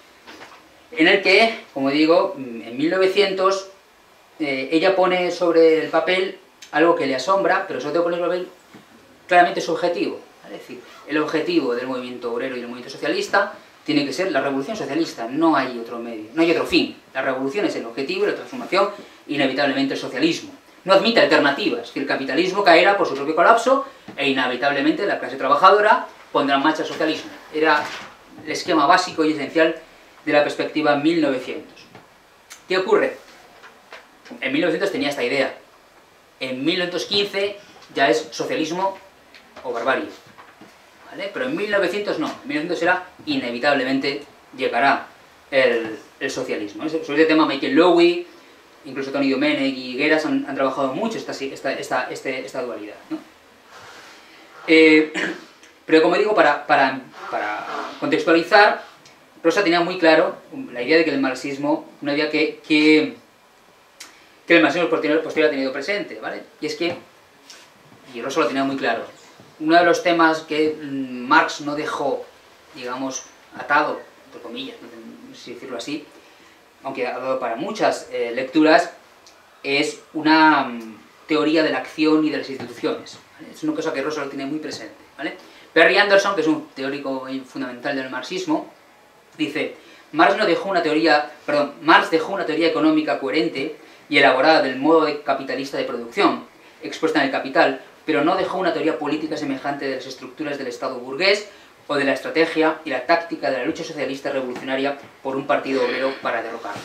S2: en el que, como digo, en mil novecientos, eh, ella pone sobre el papel algo que le asombra, pero sobre todo pone sobre el papel claramente su objetivo. ¿Vale? Es decir, el objetivo del movimiento obrero y del movimiento socialista tiene que ser la revolución socialista, no hay otro medio, no hay otro fin. La revolución es el objetivo, la transformación, inevitablemente el socialismo. No admite alternativas, que el capitalismo caerá por su propio colapso e inevitablemente la clase trabajadora pondrá en marcha el socialismo. Era el esquema básico y esencial de la perspectiva mil novecientos. ¿Qué ocurre? En mil novecientos tenía esta idea. En mil novecientos quince ya es socialismo o barbarie. ¿Vale? Pero en mil novecientos no. En mil novecientos era inevitablemente llegará el, el socialismo. Sobre este tema Michael Lowy, incluso Tony Domenech y Higueras han, han trabajado mucho esta, esta, esta, este, esta dualidad, ¿no? Eh, pero como digo, para, para, para contextualizar, Rosa tenía muy claro la idea de que el marxismo, una idea que, que, que el marxismo posterior, posterior ha tenido presente, ¿vale? Y es que, y Rosa lo tenía muy claro, uno de los temas que mmm, Marx no dejó, digamos, atado, entre comillas, no sé si decirlo así, aunque ha dado para muchas eh, lecturas, es una um, teoría de la acción y de las instituciones, ¿vale? Es una cosa que Rosa lo tiene muy presente, ¿vale? Perry Anderson, que es un teórico fundamental del marxismo, dice, Marx no dejó una teoría, perdón, Marx dejó una teoría económica coherente y elaborada del modo de capitalista de producción, expuesta en el Capital, pero no dejó una teoría política semejante de las estructuras del Estado burgués o de la estrategia y la táctica de la lucha socialista revolucionaria por un partido obrero para derrocarlo.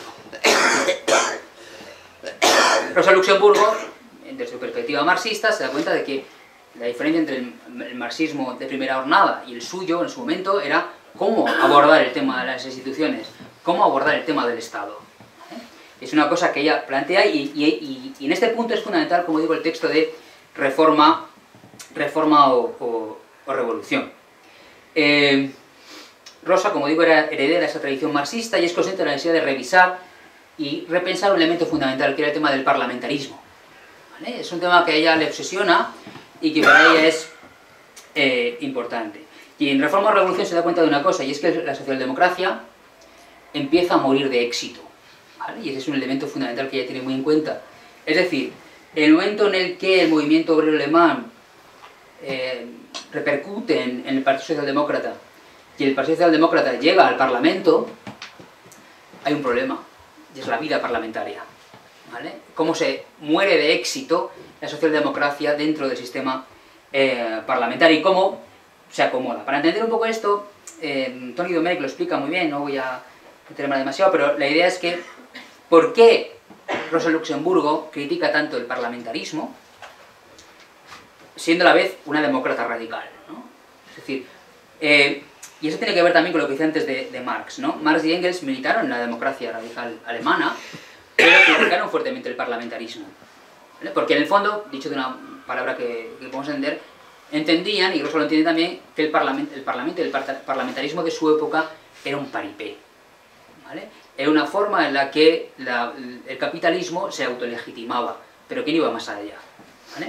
S2: Rosa Luxemburgo, desde su perspectiva marxista, se da cuenta de que la diferencia entre el, el marxismo de primera jornada y el suyo en su momento era cómo abordar el tema de las instituciones, cómo abordar el tema del Estado. ¿Eh? Es una cosa que ella plantea y, y, y, y en este punto es fundamental, como digo, el texto de reforma, reforma o, o, o revolución. Eh, Rosa, como digo, era heredera de esa tradición marxista y es consciente de la necesidad de revisar y repensar un elemento fundamental, que era el tema del parlamentarismo. ¿Vale? Es un tema que a ella le obsesiona y que para ella es eh, importante. Y en Reforma o Revolución se da cuenta de una cosa, y es que la socialdemocracia empieza a morir de éxito. ¿Vale? Y ese es un elemento fundamental que ella tiene muy en cuenta. Es decir, el momento en el que el movimiento obrero alemán eh, repercute en, en el Partido Socialdemócrata y el Partido Socialdemócrata llega al Parlamento, hay un problema, y es la vida parlamentaria. ¿Vale? Cómo se muere de éxito la socialdemocracia dentro del sistema eh, parlamentario y cómo se acomoda. Para entender un poco esto, eh, Tony Domenech lo explica muy bien, no voy a meterme demasiado, pero la idea es que ¿por qué Rosa Luxemburgo critica tanto el parlamentarismo siendo a la vez una demócrata radical, ¿no? Es decir, eh, y eso tiene que ver también con lo que decía antes de, de Marx, ¿no? Marx y Engels militaron en la democracia radical alemana, pero criticaron fuertemente el parlamentarismo, ¿vale? Porque en el fondo, dicho de una palabra que, que podemos entender, entendían, y Rosa lo entiende también, que el, parlament, el parlamento y el parlamentarismo de su época era un paripé, ¿vale? Era una forma en la que la, el capitalismo se autolegitimaba, pero que no iba más allá, ¿vale?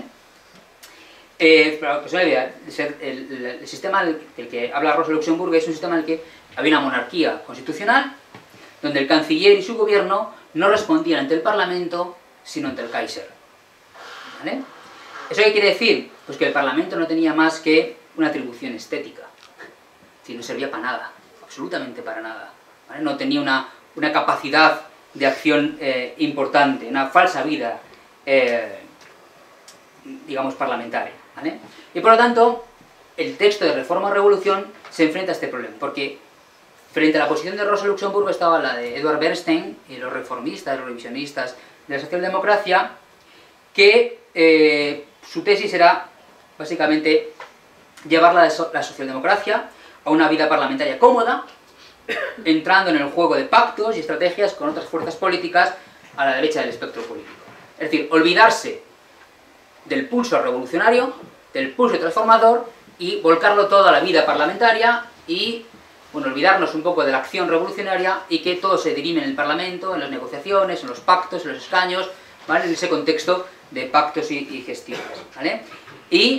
S2: Eh, para que os hagáis idea, el, el, el sistema del que habla Rosa Luxemburgo es un sistema en el que había una monarquía constitucional, donde el canciller y su gobierno no respondían ante el Parlamento, sino ante el Kaiser, ¿vale? ¿Eso qué quiere decir? Pues que el Parlamento no tenía más que una atribución estética, es decir, no servía para nada, absolutamente para nada, ¿vale? No tenía una, una capacidad de acción eh, importante, una falsa vida, eh, digamos, parlamentaria, ¿vale? Y por lo tanto, el texto de Reforma o Revolución se enfrenta a este problema, porque frente a la posición de Rosa Luxemburgo estaba la de Edward Bernstein y los reformistas, los revisionistas de la socialdemocracia, que eh, su tesis era, básicamente, llevar la, la socialdemocracia a una vida parlamentaria cómoda, entrando en el juego de pactos y estrategias con otras fuerzas políticas a la derecha del espectro político. Es decir, olvidarse del pulso revolucionario, del pulso transformador, y volcarlo todo a la vida parlamentaria y, bueno, olvidarnos un poco de la acción revolucionaria y que todo se dirime en el Parlamento, en las negociaciones, en los pactos, en los escaños, ¿vale? En ese contexto de pactos y, y gestiones, ¿vale? Y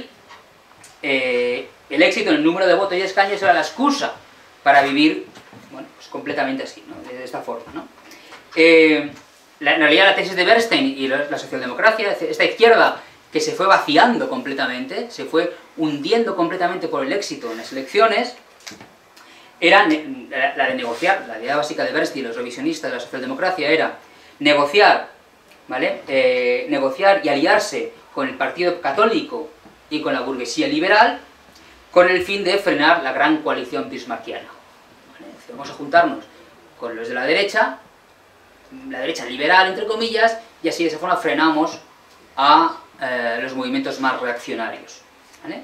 S2: eh, el éxito en el número de votos y escaños era la excusa para vivir, bueno, pues completamente así, ¿no? De esta forma, ¿no? Eh, la, en realidad la tesis de Bernstein y la, la socialdemocracia, esta izquierda que se fue vaciando completamente, se fue hundiendo completamente por el éxito en las elecciones, era la, la de negociar. La idea básica de Bernstein y los revisionistas de la socialdemocracia era negociar, ¿vale? Eh, negociar y aliarse con el Partido Católico y con la burguesía liberal con el fin de frenar la gran coalición bismarckiana, ¿vale? Vamos a juntarnos con los de la derecha, la derecha liberal, entre comillas, y así de esa forma frenamos a eh, los movimientos más reaccionarios, ¿vale?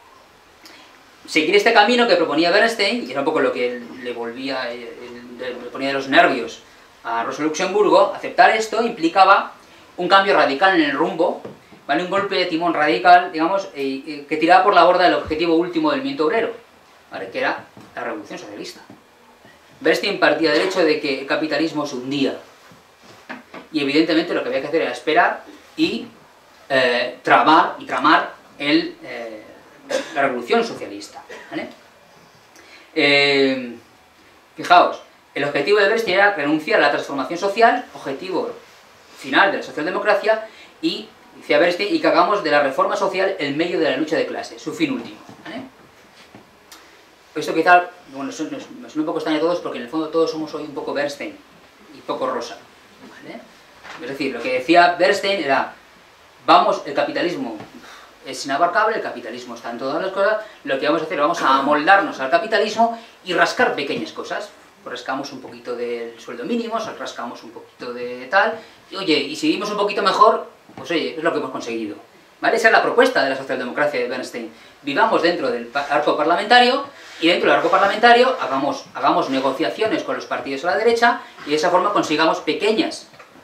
S2: Seguir este camino que proponía Bernstein, y era un poco lo que le volvía, le ponía de los nervios a Rosa Luxemburgo, aceptar esto implicaba un cambio radical en el rumbo, ¿vale? Un golpe de timón radical, digamos, eh, eh, que tiraba por la borda el objetivo último del movimiento obrero, ¿vale? Que era la revolución socialista. Bernstein partía del hecho de que el capitalismo se hundía, y evidentemente lo que había que hacer era esperar y eh, tramar, y tramar el, eh, la revolución socialista, ¿vale? Eh, fijaos, el objetivo de Bernstein era renunciar a la transformación social, objetivo final de la socialdemocracia, y, decía Bernstein, y que hagamos de la reforma social el medio de la lucha de clases, su fin último, ¿vale? Esto quizá, bueno, nos suena un poco extraño a todos, porque en el fondo todos somos hoy un poco Bernstein y poco Rosa, ¿vale? Es decir, lo que decía Bernstein era, vamos, el capitalismo es inabarcable, el capitalismo está en todas las cosas, lo que vamos a hacer, vamos a amoldarnos al capitalismo y rascar pequeñas cosas. Rascamos un poquito del sueldo mínimo, rascamos un poquito de tal, y oye, y si vivimos un poquito mejor, pues oye, es lo que hemos conseguido, ¿vale? Esa es la propuesta de la socialdemocracia de Bernstein. Vivamos dentro del arco parlamentario, y dentro del arco parlamentario hagamos, hagamos negociaciones con los partidos a la derecha, y de esa forma consigamos pequeñas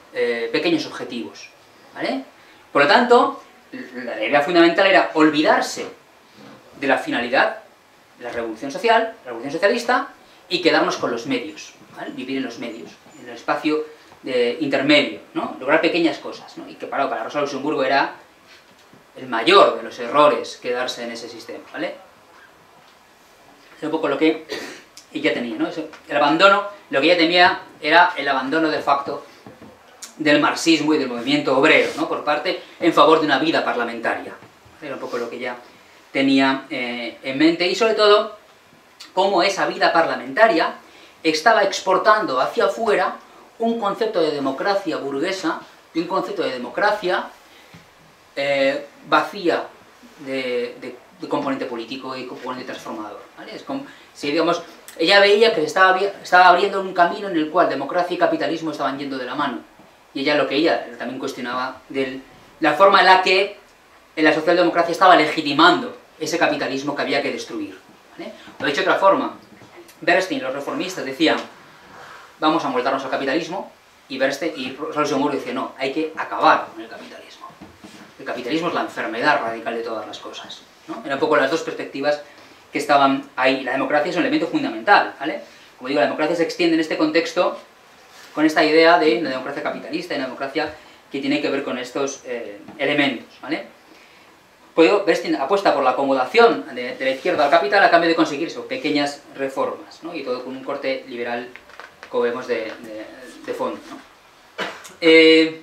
S2: eh, pequeños objetivos, ¿vale? Por lo tanto, la idea fundamental era olvidarse de la finalidad de la revolución social, la revolución socialista, y quedarnos con los medios, ¿vale? Vivir en los medios, en el espacio de intermedio, ¿no? Lograr pequeñas cosas, ¿no? Y que para, para Rosa Luxemburgo era el mayor de los errores quedarse en ese sistema, ¿vale? Es un poco lo que ella tenía, ¿no? El abandono, lo que ella temía era el abandono de facto del marxismo y del movimiento obrero, ¿no? Por parte, en favor de una vida parlamentaria. Era un poco lo que ella tenía eh, en mente, y sobre todo, cómo esa vida parlamentaria estaba exportando hacia afuera un concepto de democracia burguesa, y un concepto de democracia eh, vacía de, de, de componente político y componente transformador, ¿vale? Es como si, digamos, ella veía que estaba, estaba abriendo un camino en el cual democracia y capitalismo estaban yendo de la mano, y ella lo que ella también cuestionaba de la forma en la que en la socialdemocracia estaba legitimando ese capitalismo que había que destruir, ¿vale? Lo he dicho de otra forma, Bernstein, los reformistas, decían vamos a moldarnos al capitalismo, y Bernstein y Rosa Luxemburgo decían no, hay que acabar con el capitalismo. El capitalismo es la enfermedad radical de todas las cosas, ¿no? Eran un poco las dos perspectivas que estaban ahí. La democracia es un elemento fundamental, ¿vale? Como digo, la democracia se extiende en este contexto con esta idea de una democracia capitalista y una democracia que tiene que ver con estos eh, elementos, ¿vale? Pues Bernstein apuesta por la acomodación de, de la izquierda al capital a cambio de conseguir eso, pequeñas reformas, ¿no? Y todo con un corte liberal, como vemos, de, de, de fondo, ¿no? Eh,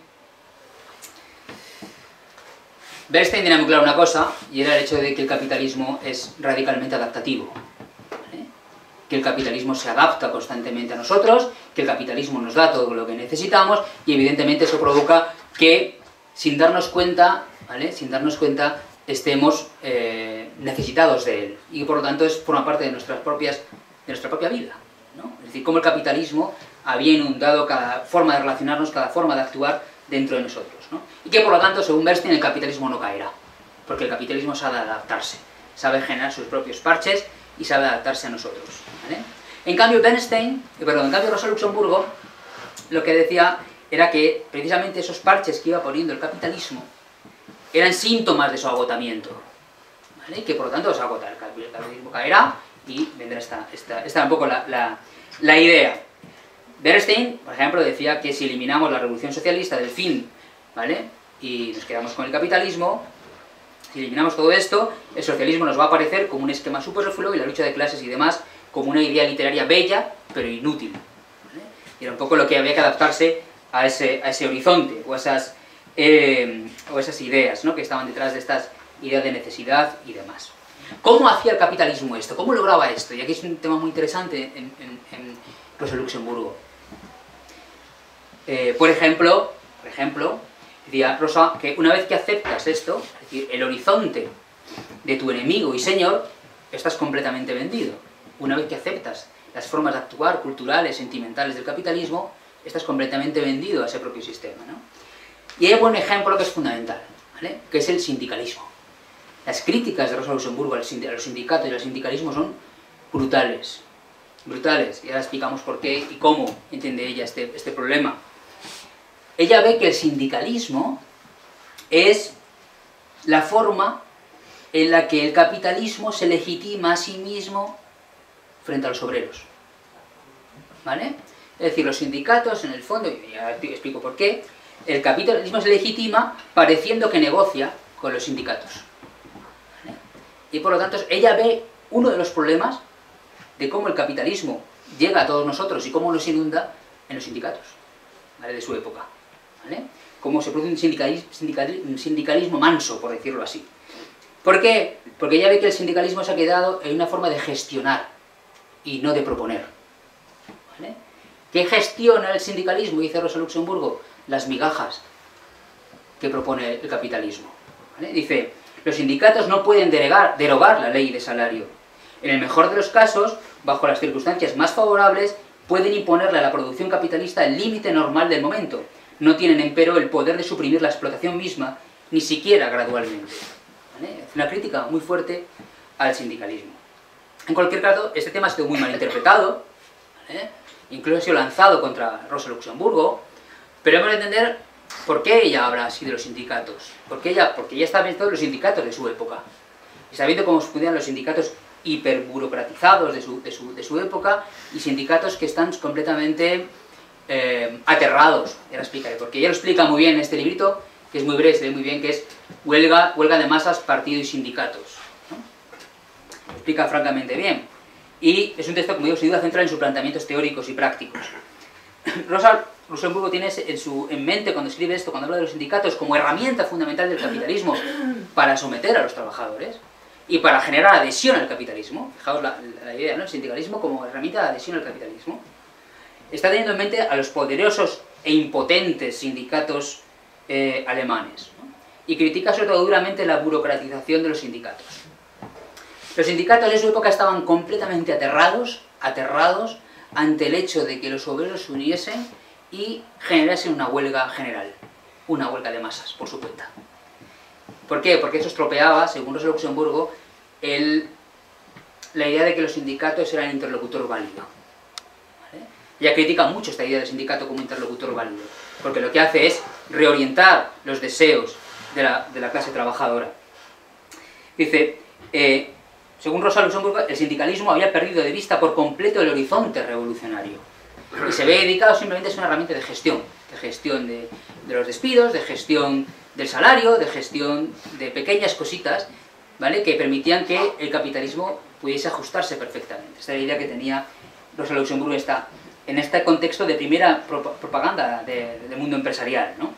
S2: Bernstein tenía muy claro una cosa, y era el hecho de que el capitalismo es radicalmente adaptativo, ¿vale? Que el capitalismo se adapta constantemente a nosotros, que el capitalismo nos da todo lo que necesitamos, y evidentemente eso provoca que, sin darnos cuenta, ¿vale? Sin darnos cuenta, estemos eh, necesitados de él, y por lo tanto es, forma parte de, nuestras propias, de nuestra propia vida, ¿no? Es decir, cómo el capitalismo había inundado cada forma de relacionarnos, cada forma de actuar dentro de nosotros, ¿no? Y que por lo tanto, según Bernstein, el capitalismo no caerá, porque el capitalismo sabe adaptarse, sabe generar sus propios parches y sabe adaptarse a nosotros, ¿vale? En cambio Bernstein, eh, perdón, en cambio Rosa Luxemburgo, lo que decía era que precisamente esos parches que iba poniendo el capitalismo eran síntomas de su agotamiento, ¿vale? Que por lo tanto se agota, el capitalismo caerá y vendrá esta, esta, esta un poco la, la, la idea. Bernstein, por ejemplo, decía que si eliminamos la revolución socialista del fin, ¿vale? Y nos quedamos con el capitalismo, si eliminamos todo esto, el socialismo nos va a aparecer como un esquema superfluo y la lucha de clases y demás como una idea literaria bella, pero inútil, ¿vale? Y era un poco lo que había que adaptarse a ese, a ese horizonte, o a esas, eh, o esas ideas, ¿no? Que estaban detrás de estas ideas de necesidad y demás. ¿Cómo hacía el capitalismo esto? ¿Cómo lograba esto? Y aquí es un tema muy interesante en, en, en Rosa Luxemburgo. Eh, por ejemplo, por ejemplo, decía Rosa que una vez que aceptas esto, es decir, el horizonte de tu enemigo y señor, estás completamente vendido. Una vez que aceptas las formas de actuar culturales, sentimentales del capitalismo, estás completamente vendido a ese propio sistema, ¿no? Y hay un buen ejemplo que es fundamental, ¿vale? Que es el sindicalismo. Las críticas de Rosa Luxemburgo a los sindicatos y al sindicalismo son brutales, brutales, y ahora explicamos por qué y cómo entiende ella este, este problema. Ella ve que el sindicalismo es la forma en la que el capitalismo se legitima a sí mismo frente a los obreros, ¿vale? Es decir, los sindicatos, en el fondo, y ya te explico por qué, el capitalismo se legitima pareciendo que negocia con los sindicatos, ¿vale? Y por lo tanto, ella ve uno de los problemas de cómo el capitalismo llega a todos nosotros y cómo nos inunda en los sindicatos, ¿vale? De su época, ¿vale? Cómo se produce un sindicalismo, sindicalismo, sindicalismo manso, por decirlo así. ¿Por qué? Porque ella ve que el sindicalismo se ha quedado en una forma de gestionar y no de proponer, ¿vale? ¿Qué gestiona el sindicalismo? Dice Rosa Luxemburgo, las migajas que propone el capitalismo, ¿vale? Dice, los sindicatos no pueden derogar, derogar la ley de salario. En el mejor de los casos, bajo las circunstancias más favorables, pueden imponerle a la producción capitalista el límite normal del momento. No tienen, empero, el poder de suprimir la explotación misma, ni siquiera gradualmente, ¿vale? Es una crítica muy fuerte al sindicalismo. En cualquier caso, este tema ha sido muy mal interpretado, ¿vale? Incluso ha sido lanzado contra Rosa Luxemburgo, Pero hemos de entender por qué ella habla así de los sindicatos. ¿Por qué ella? Porque ella está viendo los sindicatos de su época. Está viendo cómo funcionan los sindicatos hiperburocratizados de su, de su, de su época y sindicatos que están completamente eh, aterrados. Ya lo explicaré, porque ella lo explica muy bien en este librito, que es muy breve, se ve muy bien, que es huelga, huelga de masas, partido y sindicatos, ¿no? Lo explica francamente bien. Y es un texto, como digo, sin duda central en sus planteamientos teóricos y prácticos. Rosa Luxemburgo tiene en, su, en mente, cuando escribe esto, cuando habla de los sindicatos, como herramienta fundamental del capitalismo para someter a los trabajadores y para generar adhesión al capitalismo. Fijaos la, la idea, ¿no? El sindicalismo como herramienta de adhesión al capitalismo. Está teniendo en mente a los poderosos e impotentes sindicatos eh, alemanes, ¿no? Y critica sobre todo duramente la burocratización de los sindicatos. Los sindicatos de su época estaban completamente aterrados, aterrados ante el hecho de que los obreros se uniesen y generasen una huelga general, una huelga de masas, por su cuenta. ¿Por qué? Porque eso estropeaba, según Rosa Luxemburgo, el, la idea de que los sindicatos eran interlocutor válido. ¿Vale? Ella critica mucho esta idea del sindicato como interlocutor válido, porque lo que hace es reorientar los deseos de la, de la clase trabajadora. Dice, eh, según Rosa Luxemburgo, el sindicalismo había perdido de vista por completo el horizonte revolucionario y se ve dedicado simplemente a ser una herramienta de gestión, de gestión de, de los despidos, de gestión del salario, de gestión de pequeñas cositas, ¿vale?, que permitían que el capitalismo pudiese ajustarse perfectamente. Esta es la idea que tenía Rosa Luxemburgo está en este contexto de primera pro propaganda del de mundo empresarial, ¿no?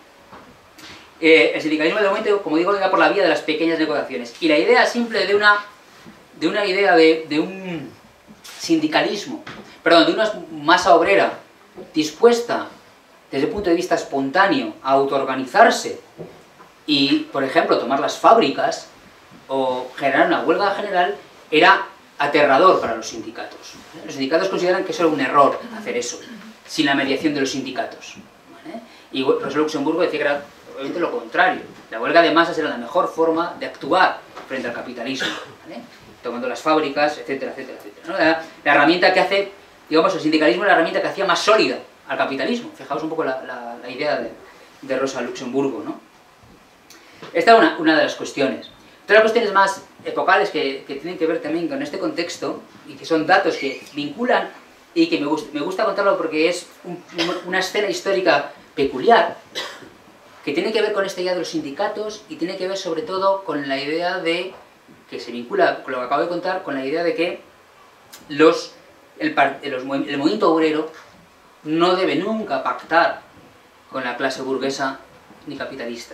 S2: Eh, el sindicalismo de momento, como digo, iba por la vía de las pequeñas negociaciones, y la idea simple de una, de una idea de, de un sindicalismo, perdón, de una masa obrera dispuesta desde el punto de vista espontáneo a autoorganizarse y, por ejemplo, tomar las fábricas o generar una huelga general, era aterrador para los sindicatos. Los sindicatos consideran que eso era un error hacer eso, sin la mediación de los sindicatos, ¿vale? Y Rosa Luxemburgo decía que era obviamente lo contrario. La huelga de masas era la mejor forma de actuar frente al capitalismo, ¿vale?, tomando las fábricas, etcétera, etcétera, etcétera, ¿no? La, la herramienta que hace, digamos, el sindicalismo era la herramienta que hacía más sólida al capitalismo. Fijaos un poco la, la, la idea de, de Rosa Luxemburgo, ¿no? Esta es una, una de las cuestiones. Otras cuestiones más epocales que, que tienen que ver también con este contexto, y que son datos que vinculan, y que me, gust, me gusta contarlo porque es un, una escena histórica peculiar, que tiene que ver con esta idea de los sindicatos, y tiene que ver sobre todo con la idea de, que se vincula con lo que acabo de contar, con la idea de que los, el, los, el movimiento obrero no debe nunca pactar con la clase burguesa ni capitalista.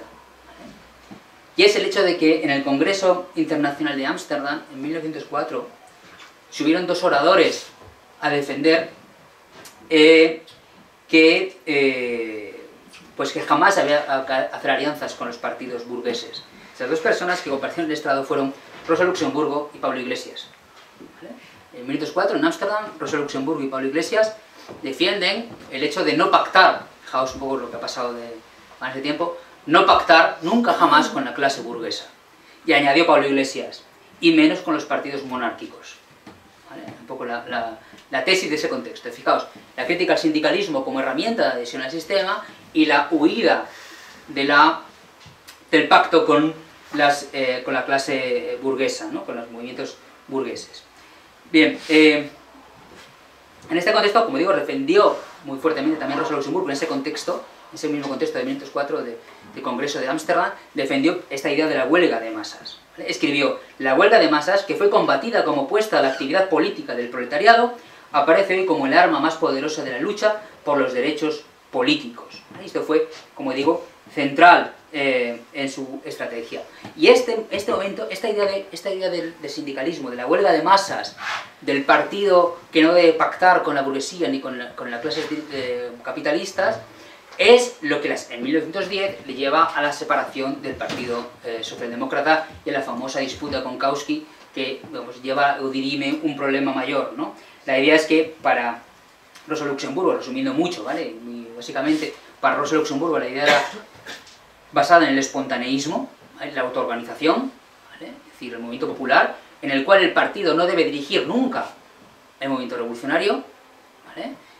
S2: Y es el hecho de que en el Congreso Internacional de Ámsterdam, en mil novecientos cuatro, subieron dos oradores a defender eh, que, eh, pues que jamás había hacer alianzas con los partidos burgueses. Esas dos personas que compartieron el estrado fueron Rosa Luxemburgo y Pablo Iglesias. ¿Vale? En mil novecientos cuatro, en Ámsterdam, Rosa Luxemburgo y Pablo Iglesias defienden el hecho de no pactar, fijaos un poco lo que ha pasado de, en ese tiempo, no pactar nunca jamás con la clase burguesa. Y añadió Pablo Iglesias, y menos con los partidos monárquicos. ¿Vale? Un poco la, la, la tesis de ese contexto. Fijaos, la crítica al sindicalismo como herramienta de adhesión al sistema y la huida de la, del pacto con, las, eh, con la clase burguesa, ¿no?, con los movimientos burgueses. Bien, eh, en este contexto, como digo, defendió muy fuertemente también Rosa Luxemburgo, en ese contexto, en ese mismo contexto de mil novecientos cuatro de, del Congreso de Ámsterdam, defendió esta idea de la huelga de masas. ¿Vale? Escribió, la huelga de masas, que fue combatida como opuesta a la actividad política del proletariado, aparece hoy como el arma más poderosa de la lucha por los derechos políticos. ¿Vale? Esto fue, como digo, central eh, en su estrategia. Y este, este momento, esta idea, de, esta idea del, del sindicalismo, de la huelga de masas, del partido que no debe pactar con la burguesía ni con, la, con las clases eh, capitalistas, es lo que las, en mil novecientos diez le lleva a la separación del Partido eh, Socialdemócrata y a la famosa disputa con Kautsky, que digamos, lleva o dirime un problema mayor, ¿no? La idea es que para Rosa Luxemburgo, resumiendo mucho, ¿vale?, muy básicamente, para Rosa Luxemburgo la idea era basada en el espontaneísmo, ¿vale?, la autoorganización, ¿vale?, es decir, el movimiento popular, en el cual el partido no debe dirigir nunca el movimiento revolucionario, ¿vale?,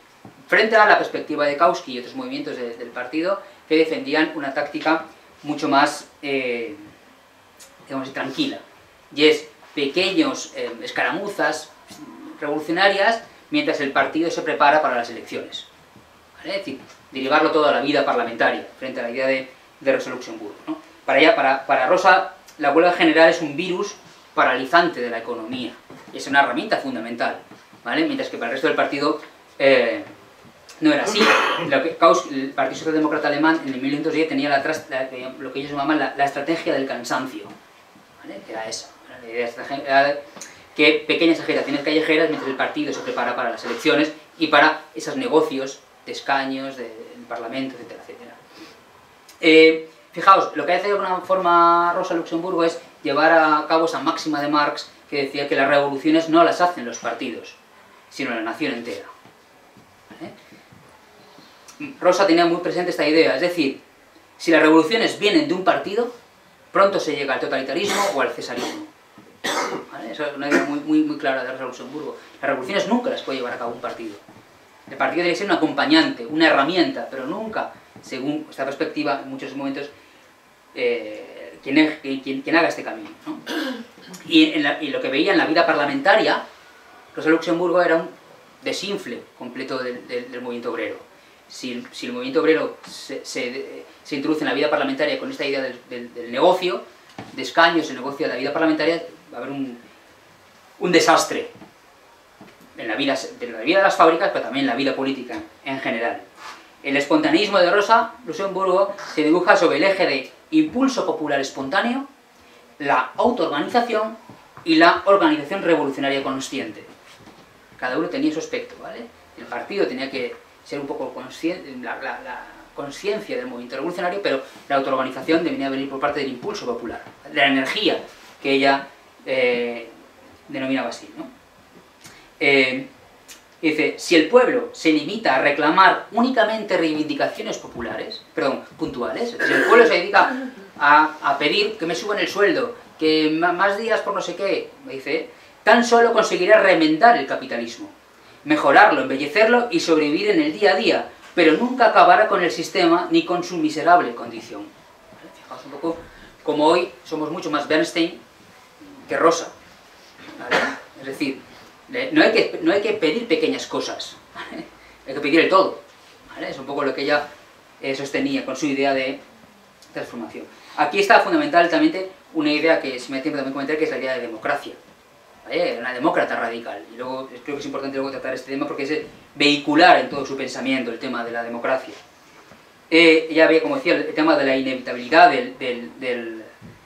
S2: frente a la perspectiva de Kautsky y otros movimientos de, del partido que defendían una táctica mucho más, eh, digamos, tranquila, y es pequeños eh, escaramuzas revolucionarias mientras el partido se prepara para las elecciones, ¿vale? Es decir, derivarlo todo a la vida parlamentaria, frente a la idea de, de Rosa Luxemburgo, ¿no? Para ella, para, para Rosa, la huelga general es un virus paralizante de la economía, es una herramienta fundamental, ¿vale? Mientras que para el resto del partido eh, no era así. Lo que, el Partido Socialdemócrata Alemán en el mil novecientos diez tenía la, la, lo que ellos llamaban la, la estrategia del cansancio, ¿vale? Que era esa, la idea era que pequeñas agitaciones callejeras mientras el partido se prepara para las elecciones y para esos negocios de escaños, del de, Parlamento, etcétera, etcétera. Eh, fijaos, lo que hace de alguna forma Rosa Luxemburgo es llevar a cabo esa máxima de Marx que decía que las revoluciones no las hacen los partidos, sino la nación entera. ¿Vale? Rosa tenía muy presente esta idea, es decir, si las revoluciones vienen de un partido, pronto se llega al totalitarismo o al cesarismo. ¿Vale? Esa es una idea muy, muy, muy clara de Rosa Luxemburgo. Las revoluciones nunca las puede llevar a cabo un partido. El partido debe ser un acompañante, una herramienta, pero nunca, según esta perspectiva, en muchos momentos, eh, quien, quien, quien haga este camino, ¿no? Y, en la, y lo que veía en la vida parlamentaria, Rosa Luxemburgo era un desinfle completo del, del, del movimiento obrero. Si, si el movimiento obrero se, se, se introduce en la vida parlamentaria con esta idea del, del, del negocio, de escaños, el negocio de la vida parlamentaria, va a haber un, un desastre en la, vida, en la vida de las fábricas, pero también en la vida política en general. El espontaneísmo de Rosa Luxemburgo se dibuja sobre el eje de impulso popular espontáneo, la autoorganización y la organización revolucionaria consciente. Cada uno tenía su aspecto, ¿vale? El partido tenía que ser un poco consciente, la, la, la conciencia del movimiento revolucionario, pero la autoorganización debía venir por parte del impulso popular, de la energía que ella eh, denominaba así, ¿no? Eh, dice, si el pueblo se limita a reclamar únicamente reivindicaciones populares, perdón, puntuales, si el pueblo se dedica a, a pedir que me suban el sueldo, que más días por no sé qué, me dice, tan solo conseguirá remendar el capitalismo, mejorarlo, embellecerlo y sobrevivir en el día a día, pero nunca acabará con el sistema ni con su miserable condición. ¿Vale? Fijaos un poco como hoy somos mucho más Bernstein que Rosa, ¿vale? Es decir, no hay que, no hay que pedir pequeñas cosas, ¿vale? Hay que pedir el todo, ¿vale? Es un poco lo que ella eh, sostenía con su idea de transformación. Aquí está fundamentalmente una idea que se me da tiempo también comentar, que es la idea de democracia, ¿vale? Una demócrata radical, y luego creo que es importante luego tratar este tema porque es vehicular en todo su pensamiento el tema de la democracia. Eh, ella había, como decía, el tema de la inevitabilidad del, del, del,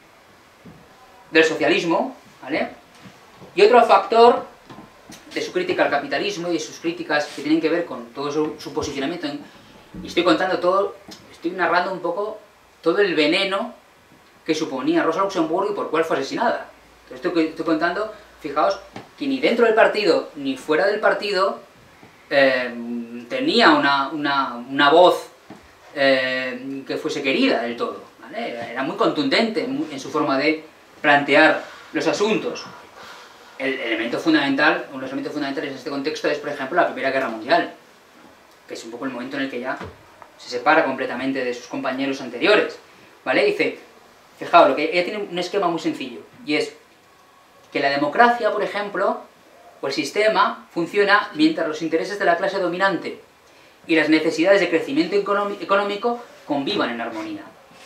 S2: del socialismo, ¿vale? Y otro factor de su crítica al capitalismo y de sus críticas que tienen que ver con todo su, su posicionamiento en, y estoy contando todo, estoy narrando un poco todo el veneno que suponía Rosa Luxemburgo y por cuál fue asesinada. Entonces estoy, estoy contando, fijaos, que ni dentro del partido ni fuera del partido eh, tenía una, una, una voz eh, que fuese querida del todo, ¿vale? Era muy contundente en, en su forma de plantear los asuntos. El elemento fundamental, uno de los elementos fundamentales en este contexto es, por ejemplo, la Primera Guerra Mundial, que es un poco el momento en el que ya se separa completamente de sus compañeros anteriores, ¿vale? Dice, fijaos, lo que ella tiene un esquema muy sencillo, y es que la democracia, por ejemplo, o el sistema, funciona mientras los intereses de la clase dominante y las necesidades de crecimiento económico convivan en armonía.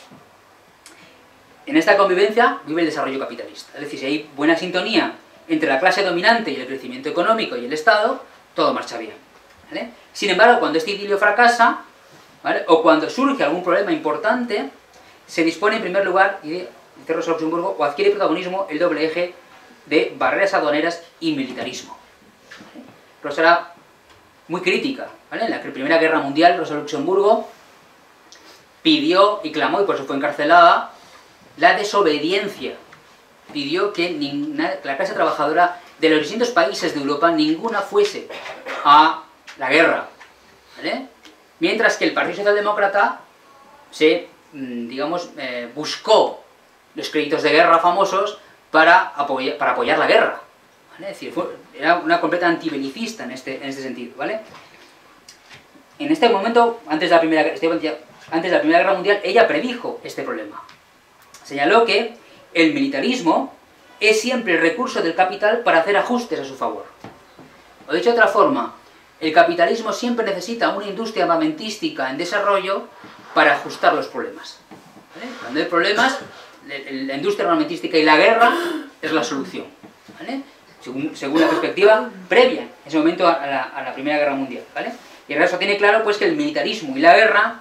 S2: En esta convivencia vive el desarrollo capitalista, es decir, si hay buena sintonía entre la clase dominante y el crecimiento económico y el Estado, todo marcha bien, ¿vale? Sin embargo, cuando este idilio fracasa, ¿vale? O cuando surge algún problema importante, se dispone en primer lugar, y dice Rosa Luxemburgo, o adquiere protagonismo el doble eje de barreras aduaneras y militarismo. ¿Vale? Rosa era muy crítica, ¿vale? En la Primera Guerra Mundial, Rosa Luxemburgo pidió y clamó, y por eso fue encarcelada, la desobediencia. Pidió que ninguna, la clase trabajadora de los distintos países de Europa, ninguna fuese a la guerra, ¿vale? Mientras que el Partido Socialdemócrata se, digamos, eh, buscó los créditos de guerra famosos para apoyar, para apoyar la guerra, ¿vale? Es decir, fue, era una completa antibelicista en este, en este sentido, ¿vale? en este momento, antes de la Primera, antes de la Primera Guerra Mundial, ella predijo este problema. Señaló que el militarismo es siempre el recurso del capital para hacer ajustes a su favor. O dicho de otra forma, el capitalismo siempre necesita una industria armamentística en desarrollo para ajustar los problemas. ¿Vale? Cuando hay problemas, la industria armamentística y la guerra es la solución. ¿Vale? Según, según la perspectiva previa, en ese momento, a la, a la Primera Guerra Mundial. ¿Vale? Y el resto tiene claro pues, que el militarismo y la guerra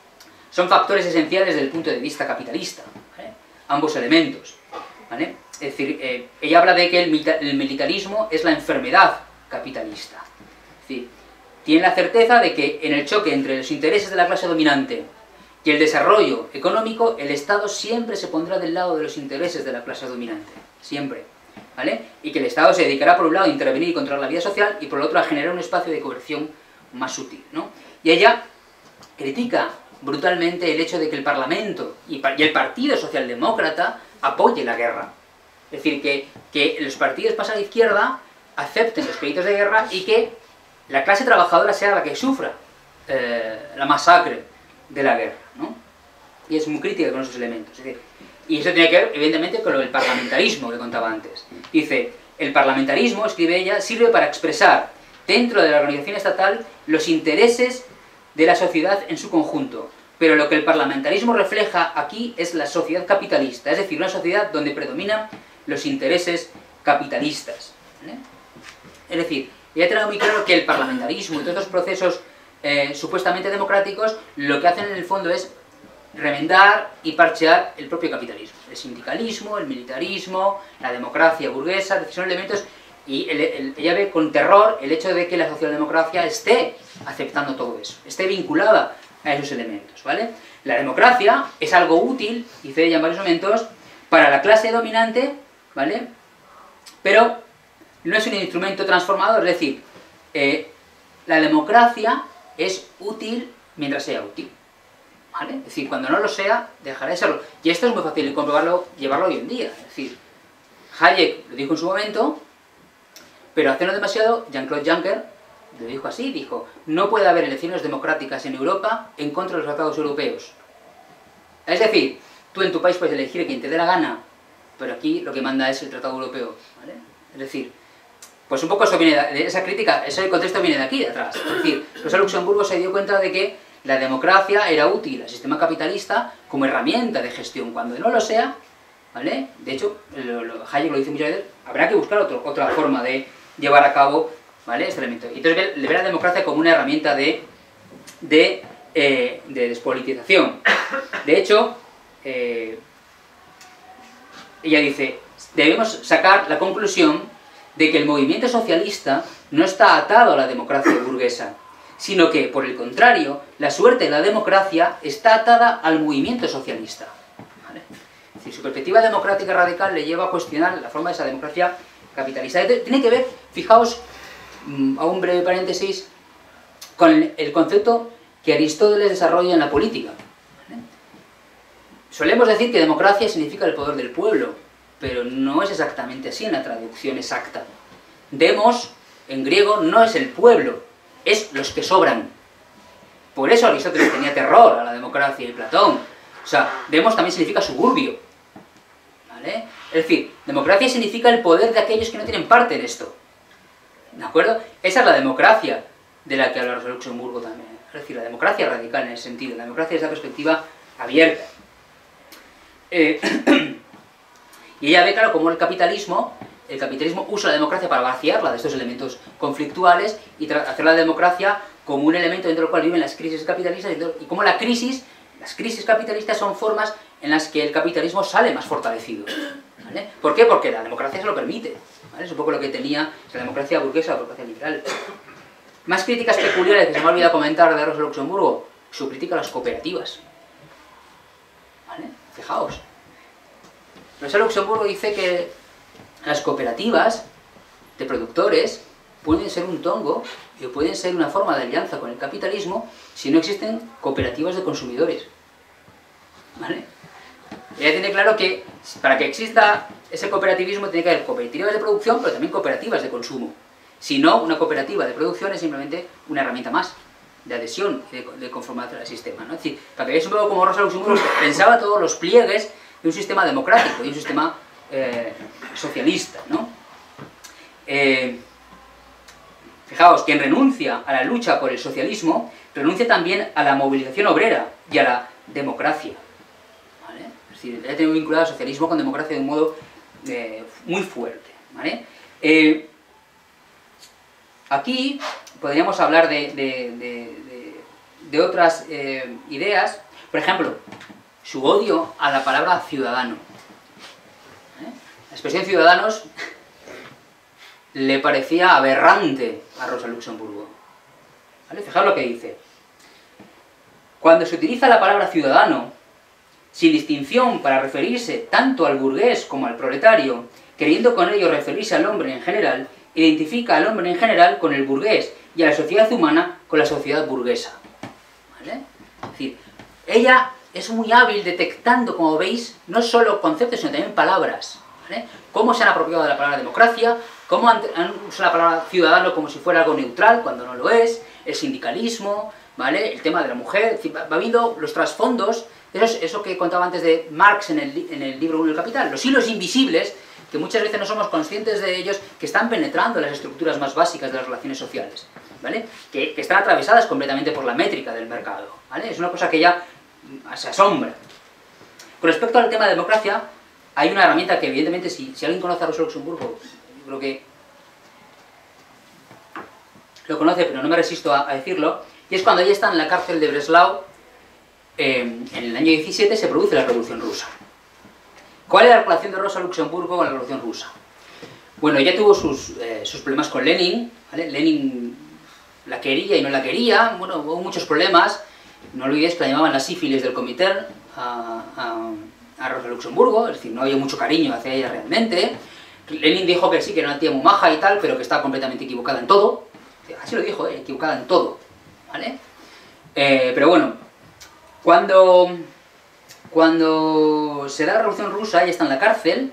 S2: son factores esenciales desde el punto de vista capitalista. ¿Vale? Ambos elementos. ¿Vale? Es decir, eh, ella habla de que el, milita el militarismo es la enfermedad capitalista. Es decir, tiene la certeza de que en el choque entre los intereses de la clase dominante y el desarrollo económico, el Estado siempre se pondrá del lado de los intereses de la clase dominante. Siempre. ¿Vale? Y que el Estado se dedicará por un lado a intervenir y controlar la vida social y por el otro a generar un espacio de coerción más sutil, ¿no? Y ella critica brutalmente el hecho de que el Parlamento y el Partido Socialdemócrata apoye la guerra. Es decir, que, que los partidos más a la izquierda acepten los créditos de guerra y que la clase trabajadora sea la que sufra eh, la masacre de la guerra, ¿no? Y es muy crítica con esos elementos. Es decir, y eso tiene que ver, evidentemente, con lo del parlamentarismo que contaba antes. Dice, el parlamentarismo, escribe ella, sirve para expresar dentro de la organización estatal los intereses de la sociedad en su conjunto. Pero lo que el parlamentarismo refleja aquí es la sociedad capitalista, es decir, una sociedad donde predominan los intereses capitalistas. ¿Vale? Es decir, ya tengo muy claro que el parlamentarismo y todos estos procesos eh, supuestamente democráticos lo que hacen en el fondo es remendar y parchear el propio capitalismo. El sindicalismo, el militarismo, la democracia burguesa, son elementos... Y el, el, ella ve con terror el hecho de que la socialdemocracia esté aceptando todo eso, esté vinculada a esos elementos, ¿vale? La democracia es algo útil, dice ella en varios momentos, para la clase dominante, ¿vale? Pero no es un instrumento transformador, es decir, eh, la democracia es útil mientras sea útil, ¿vale? Es decir, cuando no lo sea, dejará de serlo. Y esto es muy fácil de comprobarlo, llevarlo hoy en día, es decir, Hayek lo dijo en su momento, pero hace no demasiado, Jean-Claude Juncker lo dijo así, dijo, no puede haber elecciones democráticas en Europa en contra de los tratados europeos. Es decir, tú en tu país puedes elegir a quien te dé la gana, pero aquí lo que manda es el tratado europeo, ¿vale? Es decir, pues un poco eso viene de, esa crítica, ese contexto viene de aquí, de atrás. Es decir, Rosa Luxemburgo se dio cuenta de que la democracia era útil al sistema capitalista como herramienta de gestión. Cuando no lo sea, ¿vale? De hecho, lo, lo, Hayek lo dice muchas veces, habrá que buscar otro, otra forma de llevar a cabo, ¿vale?, este elemento. Entonces le ve la democracia como una herramienta de, de, eh, de despolitización. De hecho, eh, ella dice, debemos sacar la conclusión de que el movimiento socialista no está atado a la democracia burguesa, sino que, por el contrario, la suerte de la democracia está atada al movimiento socialista. ¿Vale? Es decir, su perspectiva democrática radical le lleva a cuestionar la forma de esa democracia capitalista. Tiene que ver, fijaos, a un breve paréntesis, con el concepto que Aristóteles desarrolla en la política. ¿Vale? Solemos decir que democracia significa el poder del pueblo, pero no es exactamente así en la traducción exacta. Demos, en griego, no es el pueblo, es los que sobran. Por eso Aristóteles tenía terror a la democracia y Platón. O sea, demos también significa suburbio. ¿Vale? Es decir, democracia significa el poder de aquellos que no tienen parte en esto. ¿De acuerdo? Esa es la democracia de la que habla Rosa Luxemburgo también. Es decir, la democracia radical en ese sentido. La democracia es la perspectiva abierta. Eh, y ella ve, claro, cómo el capitalismo, el capitalismo usa la democracia para vaciarla de estos elementos conflictuales y hacer la democracia como un elemento dentro del cual viven las crisis capitalistas y cómo la crisis, las crisis capitalistas son formas en las que el capitalismo sale más fortalecido. ¿Vale? ¿Por qué? Porque la democracia se lo permite. ¿Vale? Es un poco lo que tenía la democracia burguesa o la democracia liberal. Más críticas peculiares que se me ha olvidado comentar de Rosa Luxemburgo, su crítica a las cooperativas. ¿Vale? Fijaos. Rosa Luxemburgo dice que las cooperativas de productores pueden ser un tongo y pueden ser una forma de alianza con el capitalismo si no existen cooperativas de consumidores. ¿Vale? Ella tiene claro que para que exista ese cooperativismo tiene que haber cooperativas de producción, pero también cooperativas de consumo. Si no, una cooperativa de producción es simplemente una herramienta más. de adhesión y de, de conformidad al sistema, ¿no? Es decir, para que veáis un poco como Rosa Luxemburgo pensaba todos los pliegues de un sistema democrático, de un sistema eh, socialista, ¿no? Eh, fijaos, quien renuncia a la lucha por el socialismo, renuncia también a la movilización obrera y a la democracia, ¿vale? Es decir, ya tengo vinculado al socialismo con democracia de un modo eh, muy fuerte, ¿vale? Eh, aquí podríamos hablar de, de, de, de, de otras eh, ideas, por ejemplo, su odio a la palabra ciudadano. ¿Eh? La expresión ciudadanos le parecía aberrante a Rosa Luxemburgo. ¿Vale? Fijaos lo que dice. Cuando se utiliza la palabra ciudadano, sin distinción para referirse tanto al burgués como al proletario, queriendo con ello referirse al hombre en general, identifica al hombre en general con el burgués y a la sociedad humana con la sociedad burguesa. ¿Vale? Es decir, ella es muy hábil detectando, como veis, no solo conceptos, sino también palabras. ¿Vale? Cómo se han apropiado de la palabra democracia, cómo han, han usado la palabra ciudadano como si fuera algo neutral, cuando no lo es, el sindicalismo, ¿vale? El tema de la mujer, es decir, va habiendo los trasfondos, eso es eso que contaba antes de Marx en el, en el libro uno del Capital, los hilos invisibles, que muchas veces no somos conscientes de ellos, que están penetrando las estructuras más básicas de las relaciones sociales, ¿vale? Que, que están atravesadas completamente por la métrica del mercado, ¿vale? Es una cosa que ya se asombra. Con respecto al tema de democracia, hay una herramienta que evidentemente, si, si alguien conoce a Rosa Luxemburgo, yo creo que lo conoce, pero no me resisto a, a decirlo, y es cuando ella está en la cárcel de Breslau, eh, en el año diecisiete se produce la Revolución Rusa. ¿Cuál es la relación de Rosa Luxemburgo con la Revolución Rusa? Bueno, ella tuvo sus, eh, sus problemas con Lenin, ¿vale? Lenin la quería y no la quería, bueno, hubo muchos problemas, no olvidéis que la llamaban la sífilis del Comintern a, a, a Rosa Luxemburgo, es decir, no había mucho cariño hacia ella realmente. Lenin dijo que sí, que era una tía muy maja y tal, pero que estaba completamente equivocada en todo, así lo dijo, eh, equivocada en todo, ¿vale? Eh, pero bueno, cuando... Cuando se da la Revolución Rusa, ella está en la cárcel,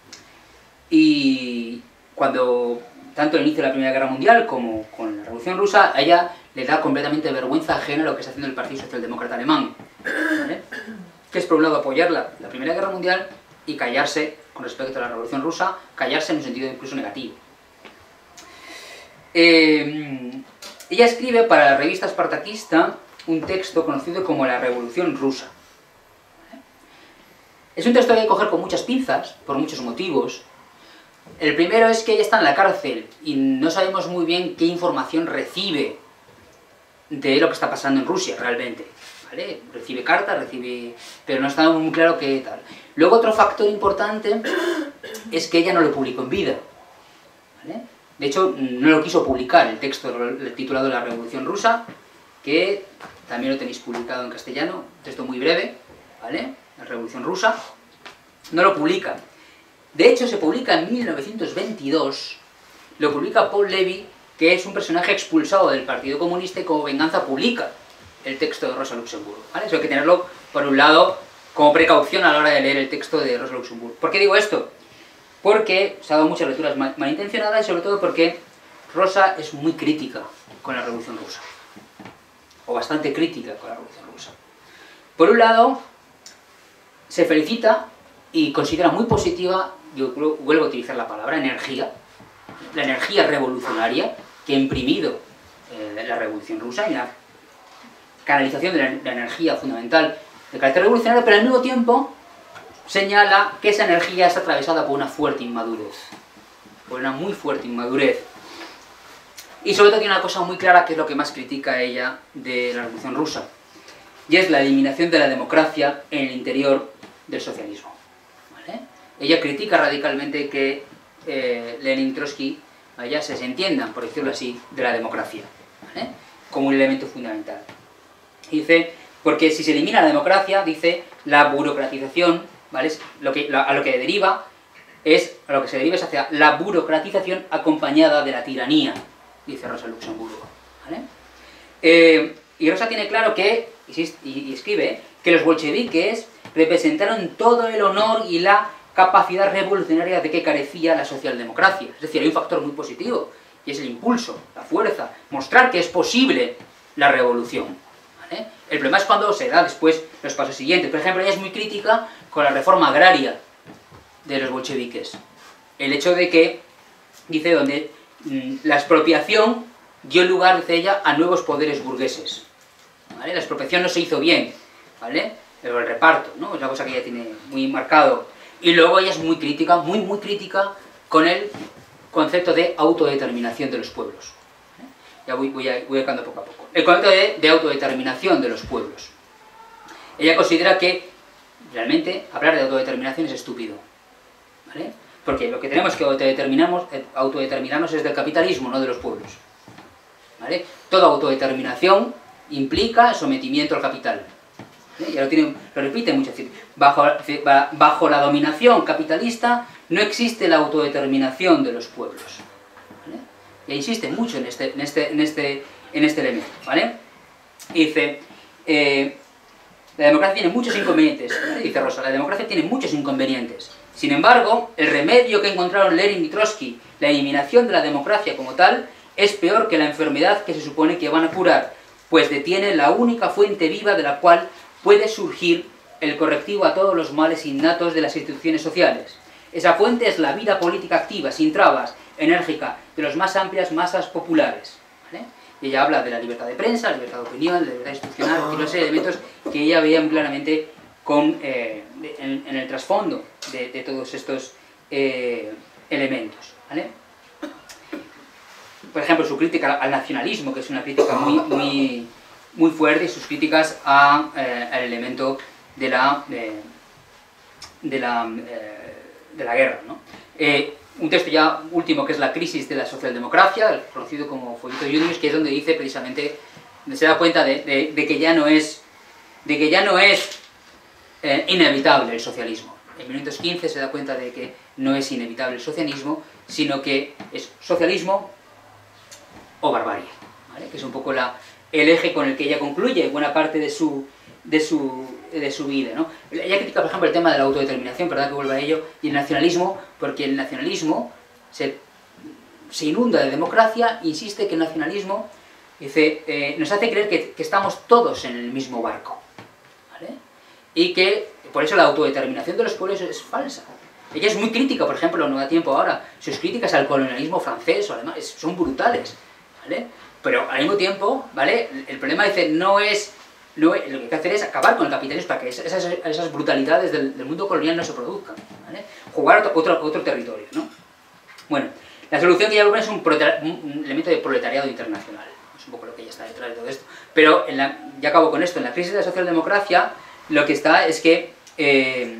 S2: y cuando, tanto el inicio de la Primera Guerra Mundial como con la Revolución Rusa, a ella le da completamente vergüenza ajena lo que está haciendo el Partido Socialdemócrata Alemán, ¿vale? Que es por un lado apoyar la, la Primera Guerra Mundial y callarse con respecto a la Revolución Rusa, callarse en un sentido incluso negativo. Eh, ella escribe para la revista espartaquista un texto conocido como La Revolución Rusa. Es un texto que hay que coger con muchas pinzas, por muchos motivos. El primero es que ella está en la cárcel y no sabemos muy bien qué información recibe de lo que está pasando en Rusia realmente, ¿vale? Recibe cartas, recibe... pero no está muy claro qué tal. Luego otro factor importante es que ella no lo publicó en vida, ¿vale? De hecho, no lo quiso publicar, el texto titulado La Revolución Rusa, que también lo tenéis publicado en castellano, un texto muy breve, ¿vale? La Revolución Rusa, no lo publica. De hecho, se publica en mil novecientos veintidós, lo publica Paul Levy, que es un personaje expulsado del Partido Comunista y como venganza publica el texto de Rosa Luxemburgo, ¿vale? Eso hay que tenerlo, por un lado, como precaución a la hora de leer el texto de Rosa Luxemburgo. ¿Por qué digo esto? Porque se ha dado muchas lecturas mal, malintencionadas y sobre todo porque Rosa es muy crítica con la Revolución Rusa, o bastante crítica con la Revolución Rusa. Por un lado, se felicita y considera muy positiva, yo vuelvo a utilizar la palabra, energía, la energía revolucionaria que ha imprimido eh, la Revolución Rusa y la canalización de la, la energía fundamental de carácter revolucionario, pero al mismo tiempo señala que esa energía está atravesada por una fuerte inmadurez, por una muy fuerte inmadurez. Y sobre todo tiene una cosa muy clara que es lo que más critica ella de la Revolución Rusa, y es la eliminación de la democracia en el interior del socialismo, ¿vale? Ella critica radicalmente que eh, Lenin y Trotsky ya se entiendan, por decirlo así, de la democracia, ¿vale? Como un elemento fundamental. Dice, porque si se elimina la democracia, dice, la burocratización, ¿vale? Lo que, a lo que deriva es, a lo que se deriva es hacia la burocratización acompañada de la tiranía, dice Rosa Luxemburgo, ¿vale? Eh, y Rosa tiene claro que, y, y escribe, que los bolcheviques representaron todo el honor y la capacidad revolucionaria de que carecía la socialdemocracia. Es decir, hay un factor muy positivo, y es el impulso, la fuerza, mostrar que es posible la revolución. ¿Vale? El problema es cuando se da después los pasos siguientes. Por ejemplo, ella es muy crítica con la reforma agraria de los bolcheviques. El hecho de que, dice, donde mmm, la expropiación dio lugar, dice ella, a nuevos poderes burgueses. ¿Vale? La expropiación no se hizo bien, ¿vale? Pero el reparto, ¿no? Es una cosa que ella tiene muy marcado. Y luego ella es muy crítica, muy, muy crítica con el concepto de autodeterminación de los pueblos. ¿Eh? Ya voy, voy, a, voy acabando poco a poco. El concepto de, de autodeterminación de los pueblos. Ella considera que realmente hablar de autodeterminación es estúpido. ¿Vale? Porque lo que tenemos que autodeterminarnos, autodeterminarnos es del capitalismo, no de los pueblos. ¿Vale? Toda autodeterminación implica sometimiento al capital. ¿Eh? Ya lo, tiene, lo repite muchas veces. Bajo, bajo la dominación capitalista no existe la autodeterminación de los pueblos. ¿Vale? Y insiste mucho en este, en este, en este, en este elemento. ¿Vale? Y dice, eh, la democracia tiene muchos inconvenientes. ¿Vale? Dice Rosa, la democracia tiene muchos inconvenientes. Sin embargo, el remedio que encontraron Lenin y Trotsky, la eliminación de la democracia como tal, es peor que la enfermedad que se supone que van a curar, pues detiene la única fuente viva de la cual puede surgir el correctivo a todos los males innatos de las instituciones sociales. Esa fuente es la vida política activa, sin trabas, enérgica, de las más amplias masas populares. ¿Vale? Y ella habla de la libertad de prensa, la libertad de opinión, la libertad institucional, y los elementos que ella veía claramente con, eh, en, en el trasfondo de, de todos estos eh, elementos. ¿Vale? Por ejemplo, su crítica al nacionalismo, que es una crítica muy, muy, muy fuerte, y sus críticas a, eh, al elemento de la, de, de la, eh, de la guerra, ¿no? Eh, un texto ya último, que es La crisis de la socialdemocracia, conocido como Folleto Junius, que es donde dice precisamente, donde se da cuenta de, de, de que ya no es, de que ya no es eh, inevitable el socialismo. En mil novecientos quince se da cuenta de que no es inevitable el socialismo, sino que es socialismo o barbarie, ¿vale? Que es un poco la, el eje con el que ella concluye buena parte de su, de su, de su vida, ¿no? Ella critica, por ejemplo, el tema de la autodeterminación, perdón que vuelva a ello, y el nacionalismo, porque el nacionalismo se, se inunda de democracia, insiste que el nacionalismo dice, eh, nos hace creer que, que estamos todos en el mismo barco, ¿vale? Y que por eso la autodeterminación de los pueblos es falsa. Ella es muy crítica, por ejemplo, no da tiempo ahora, sus críticas al colonialismo francés o alemán son brutales, ¿vale? Pero al mismo tiempo, ¿vale? El problema, dice, no es, no es, lo que hay que hacer es acabar con el capitalismo para que esas, esas brutalidades del, del mundo colonial no se produzcan, ¿vale? Jugar otro, otro, otro territorio, ¿no? Bueno, la solución que ella propone es un, un elemento de proletariado internacional, es un poco lo que ella está detrás de todo esto. Pero, en la, ya acabo con esto, en la crisis de la socialdemocracia, lo que está es que eh,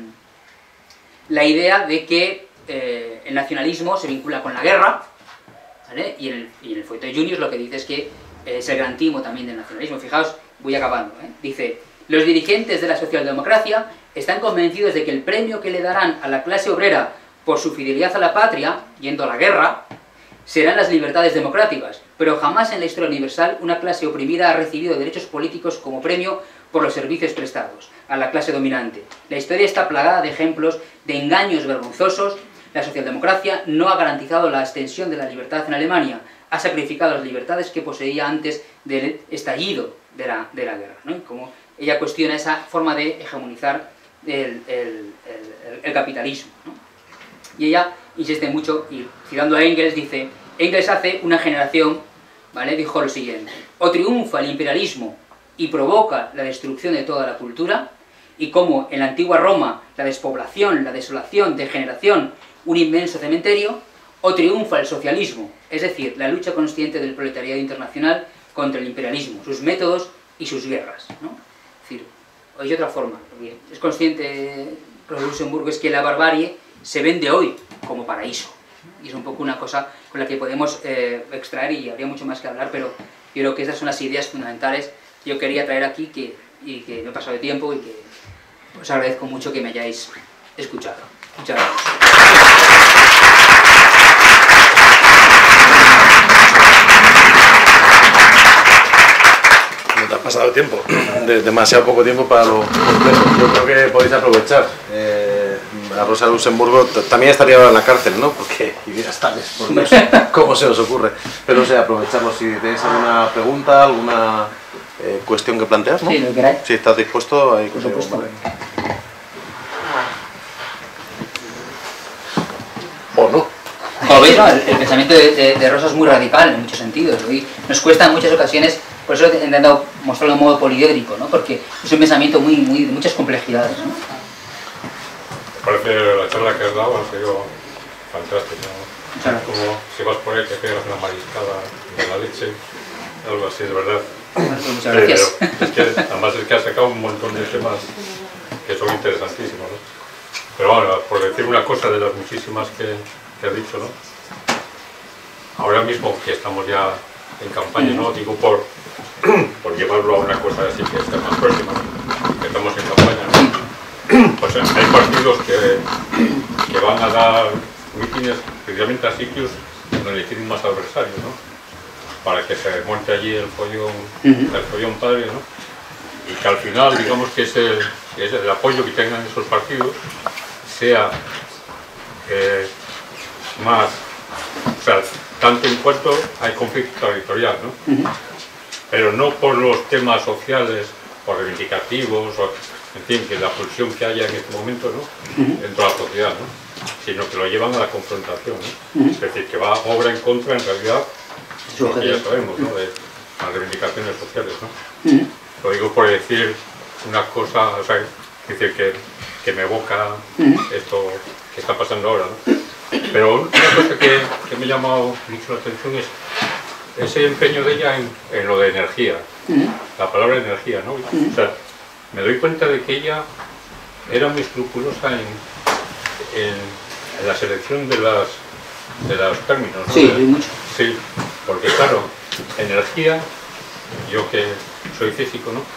S2: la idea de que eh, el nacionalismo se vincula con la guerra, ¿vale? Y en el, y en el Folleto Junius lo que dice es que eh, es el gran timo también del nacionalismo. Fijaos, voy acabando, ¿eh? Dice, los dirigentes de la socialdemocracia están convencidos de que el premio que le darán a la clase obrera por su fidelidad a la patria, yendo a la guerra, serán las libertades democráticas, pero jamás en la historia universal una clase oprimida ha recibido derechos políticos como premio por los servicios prestados a la clase dominante. La historia está plagada de ejemplos de engaños vergonzosos. La socialdemocracia no ha garantizado la extensión de la libertad en Alemania, ha sacrificado las libertades que poseía antes del estallido de la, de la guerra, ¿no? Y como ella cuestiona esa forma de hegemonizar el, el, el, el capitalismo, ¿no? Y ella insiste mucho, y citando a Engels, dice, Engels hace una generación, ¿vale? Dijo lo siguiente, o triunfa el imperialismo y provoca la destrucción de toda la cultura, y como en la antigua Roma la despoblación, la desolación, degeneración, un inmenso cementerio, o triunfa el socialismo, es decir, la lucha consciente del proletariado internacional contra el imperialismo, sus métodos y sus guerras, ¿no? Es decir, hoy de otra forma, es consciente Luxemburgo, es que la barbarie se vende hoy como paraíso, y es un poco una cosa con la que podemos eh, extraer, y habría mucho más que hablar, pero yo creo que esas son las ideas fundamentales que yo quería traer aquí, que, y que me he pasado de tiempo, y que os agradezco mucho que me hayáis escuchado. Muchas gracias.
S1: No te has pasado el tiempo, de, demasiado poco tiempo para lo complejo. Yo creo que podéis aprovechar. Eh, a Rosa Luxemburgo también estaría ahora en la cárcel, ¿no? Porque ideas tales, por Dios, ¿cómo se os ocurre? Pero o sea, aprovecharlo si tenéis alguna pregunta, alguna eh, cuestión que planteas, ¿no?
S2: Sí, lo que queráis.
S1: Si estás dispuesto, ahí
S2: Por supuesto.
S1: vale. O no.
S2: Como veis, ¿no? el, el pensamiento de, de, de Rosa es muy radical en muchos sentidos, ¿no? Y nos cuesta en muchas ocasiones, por eso he intentado mostrarlo de modo poliédrico, ¿no? Porque es un pensamiento muy, muy, de muchas complejidades, ¿no?
S3: Me parece la charla que has dado ha sido fantástica, ¿no?
S2: Claro.
S3: Como si vas por ahí te pegas una mariscada de la leche, algo así, de verdad.
S2: Bueno, pues muchas gracias.
S3: Pero es que, además es que has sacado un montón de temas que son interesantísimos, ¿no? Pero bueno, por decir una cosa de las muchísimas que, que has dicho, ¿no? Ahora mismo que estamos ya en campaña, ¿no? Digo por, por llevarlo a una cosa así que esté más próxima, ¿no? Que estamos en campaña, ¿no? Pues hay partidos que, que van a dar mítines precisamente a sitios donde tienen más adversarios, ¿no? Para que se monte allí el follón, el follón padre, ¿no? Y que al final, digamos que ese, ese, el apoyo que tengan esos partidos sea eh, más, o sea, tanto en cuanto hay conflicto territorial, ¿no? Uh-huh. Pero no por los temas sociales, por reivindicativos, o, en fin, que la pulsión que haya en este momento, ¿no? Uh-huh. Dentro de la sociedad, ¿no? Sino que lo llevan a la confrontación, ¿no? Uh-huh. Es decir, que va obra en contra, en realidad, lo que ya sabemos, ¿no? De las reivindicaciones sociales, ¿no? Uh-huh. Lo digo por decir una cosa, o sea, decir que, que me evoca uh-huh. esto que está pasando ahora, ¿no? Pero una cosa que, que me ha llamado mucho la atención es ese empeño de ella en, en lo de energía, uh-huh. la palabra energía, ¿no? Uh-huh. O sea, me doy cuenta de que ella era muy escrupulosa en, en, en la selección de, las, de los términos, ¿no?
S2: Sí, de, mucho.
S3: Sí, porque claro, energía, yo que soy físico, ¿no?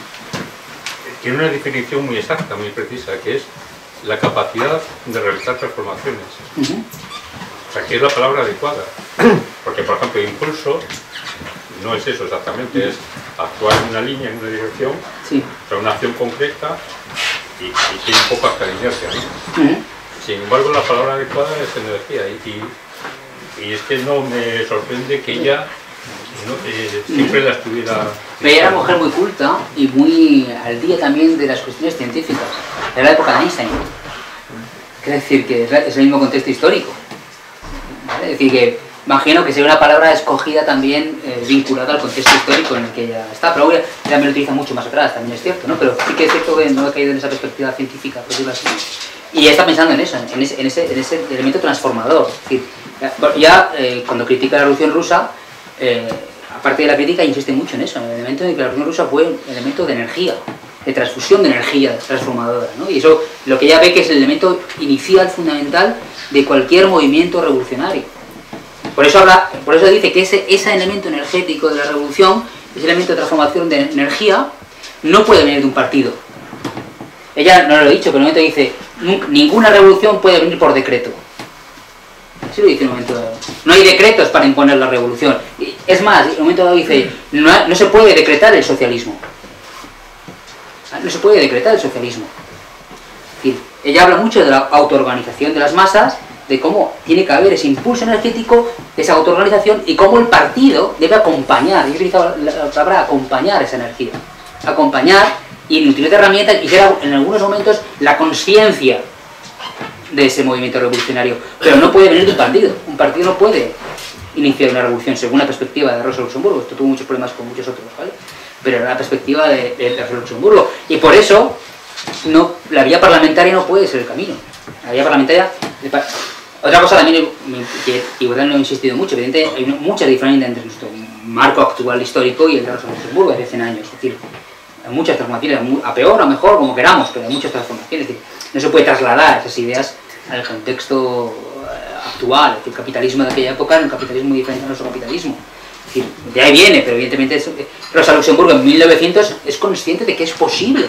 S3: Tiene una definición muy exacta, muy precisa, que es la capacidad de realizar transformaciones. Uh-huh. O sea, que es la palabra adecuada. Porque, por ejemplo, impulso no es eso exactamente, es actuar en una línea, en una dirección, sí. O sea, una acción concreta y, y tiene un poco hasta de inercia, ¿no? Uh-huh. Sin embargo, la palabra adecuada es energía y, y, y es que no me sorprende que ella no, eh, siempre la estuviera...
S2: Pero ella era una mujer muy culta y muy al día también de las cuestiones científicas. Era la época de Einstein. Quiere decir que es el mismo contexto histórico. ¿Vale? Es decir, que imagino que sería una palabra escogida también eh, vinculada al contexto histórico en el que ella está. Pero ella también lo utiliza mucho más atrás, también es cierto, ¿no? Pero sí que es cierto que no he caído en esa perspectiva científica, por decirlo así. Y ella está pensando en eso, en ese, en ese, en ese elemento transformador. Es decir, ya eh, cuando critica la Revolución Rusa, eh, aparte de la crítica, insiste mucho en eso, en el elemento de que la Revolución Rusa fue un elemento de energía, de transfusión de energía transformadora, ¿no? Y eso lo que ella ve que es el elemento inicial, fundamental, de cualquier movimiento revolucionario. Por eso, habla, por eso dice que ese, ese elemento energético de la revolución, ese elemento de transformación de energía, no puede venir de un partido. Ella no lo ha dicho, pero en un momento dice, ninguna revolución puede venir por decreto. Así lo dice en un momento dado. No hay decretos para imponer la revolución. Es más, en un momento dado dice, no, no se puede decretar el socialismo. No se puede decretar el socialismo. Es decir, ella habla mucho de la autoorganización de las masas, de cómo tiene que haber ese impulso energético, esa autoorganización, y cómo el partido debe acompañar, yo he utilizado la palabra acompañar esa energía. Acompañar y utilizar herramientas y ser en algunos momentos la conciencia de ese movimiento revolucionario. Pero no puede venir de un partido. Un partido no puede iniciar una revolución según la perspectiva de Rosa Luxemburgo. Esto tuvo muchos problemas con muchos otros, ¿vale? Pero era la perspectiva de, de Rosa Luxemburgo. Y por eso no, la vía parlamentaria no puede ser el camino. La vía parlamentaria... Otra cosa también, que igual no he insistido mucho, evidentemente hay muchas diferencias entre nuestro marco actual histórico y el de Rosa Luxemburgo de hace cien años. Es decir, hay muchas transformaciones, a peor o a mejor, como queramos, pero hay muchas transformaciones. Es decir, no se puede trasladar esas ideas al contexto actual. Es decir, el capitalismo de aquella época era un capitalismo muy diferente a nuestro capitalismo. Es decir, de ahí viene, pero evidentemente es, Rosa Luxemburgo en mil novecientos es consciente de que es posible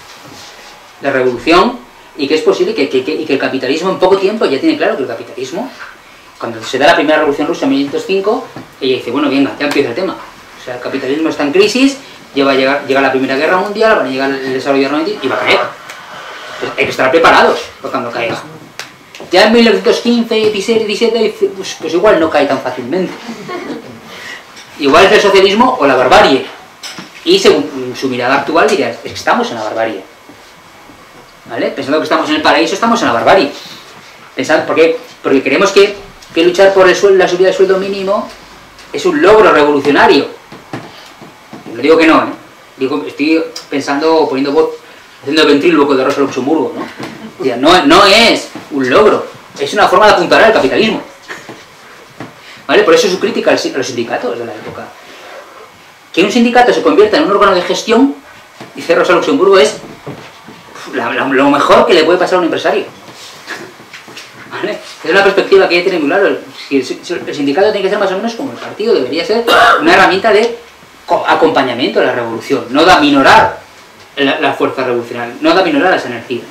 S2: la revolución y que es posible que, que, que, y que el capitalismo en poco tiempo ya tiene claro que el capitalismo, cuando se da la primera revolución rusa en mil novecientos cinco, ella dice, bueno, venga, ya empieza el tema. O sea, el capitalismo está en crisis, ya va a llegar, llega la Primera Guerra Mundial, va a llegar el desarrollo armamentístico y va a caer. Entonces, hay que estar preparados para cuando caiga. Ya en mil novecientos quince, diecisiete, diecisiete, pues, pues igual no cae tan fácilmente. Igual es el socialismo o la barbarie. Y según su mirada actual diría, es que estamos en la barbarie. ¿Vale? Pensando que estamos en el paraíso, estamos en la barbarie. Pensando, ¿por qué? Porque creemos que, que luchar por el sueldo, la subida del sueldo mínimo es un logro revolucionario. No digo que no, ¿eh? Digo, estoy pensando, poniendo voz, haciendo el ventríloco de Rosa Luxemburgo, ¿no? O sea, no, no es un logro, es una forma de apuntalar al capitalismo. ¿Vale? Por eso su crítica a los sindicatos de la época. Que un sindicato se convierta en un órgano de gestión, dice Rosa Luxemburgo, es la, la, lo mejor que le puede pasar a un empresario. ¿Vale? Es una perspectiva que hay que tener muy claro. El, el sindicato tiene que ser más o menos como el partido, debería ser una herramienta de acompañamiento a la revolución, no de aminorar la, la fuerza revolucionaria, no de aminorar las energías.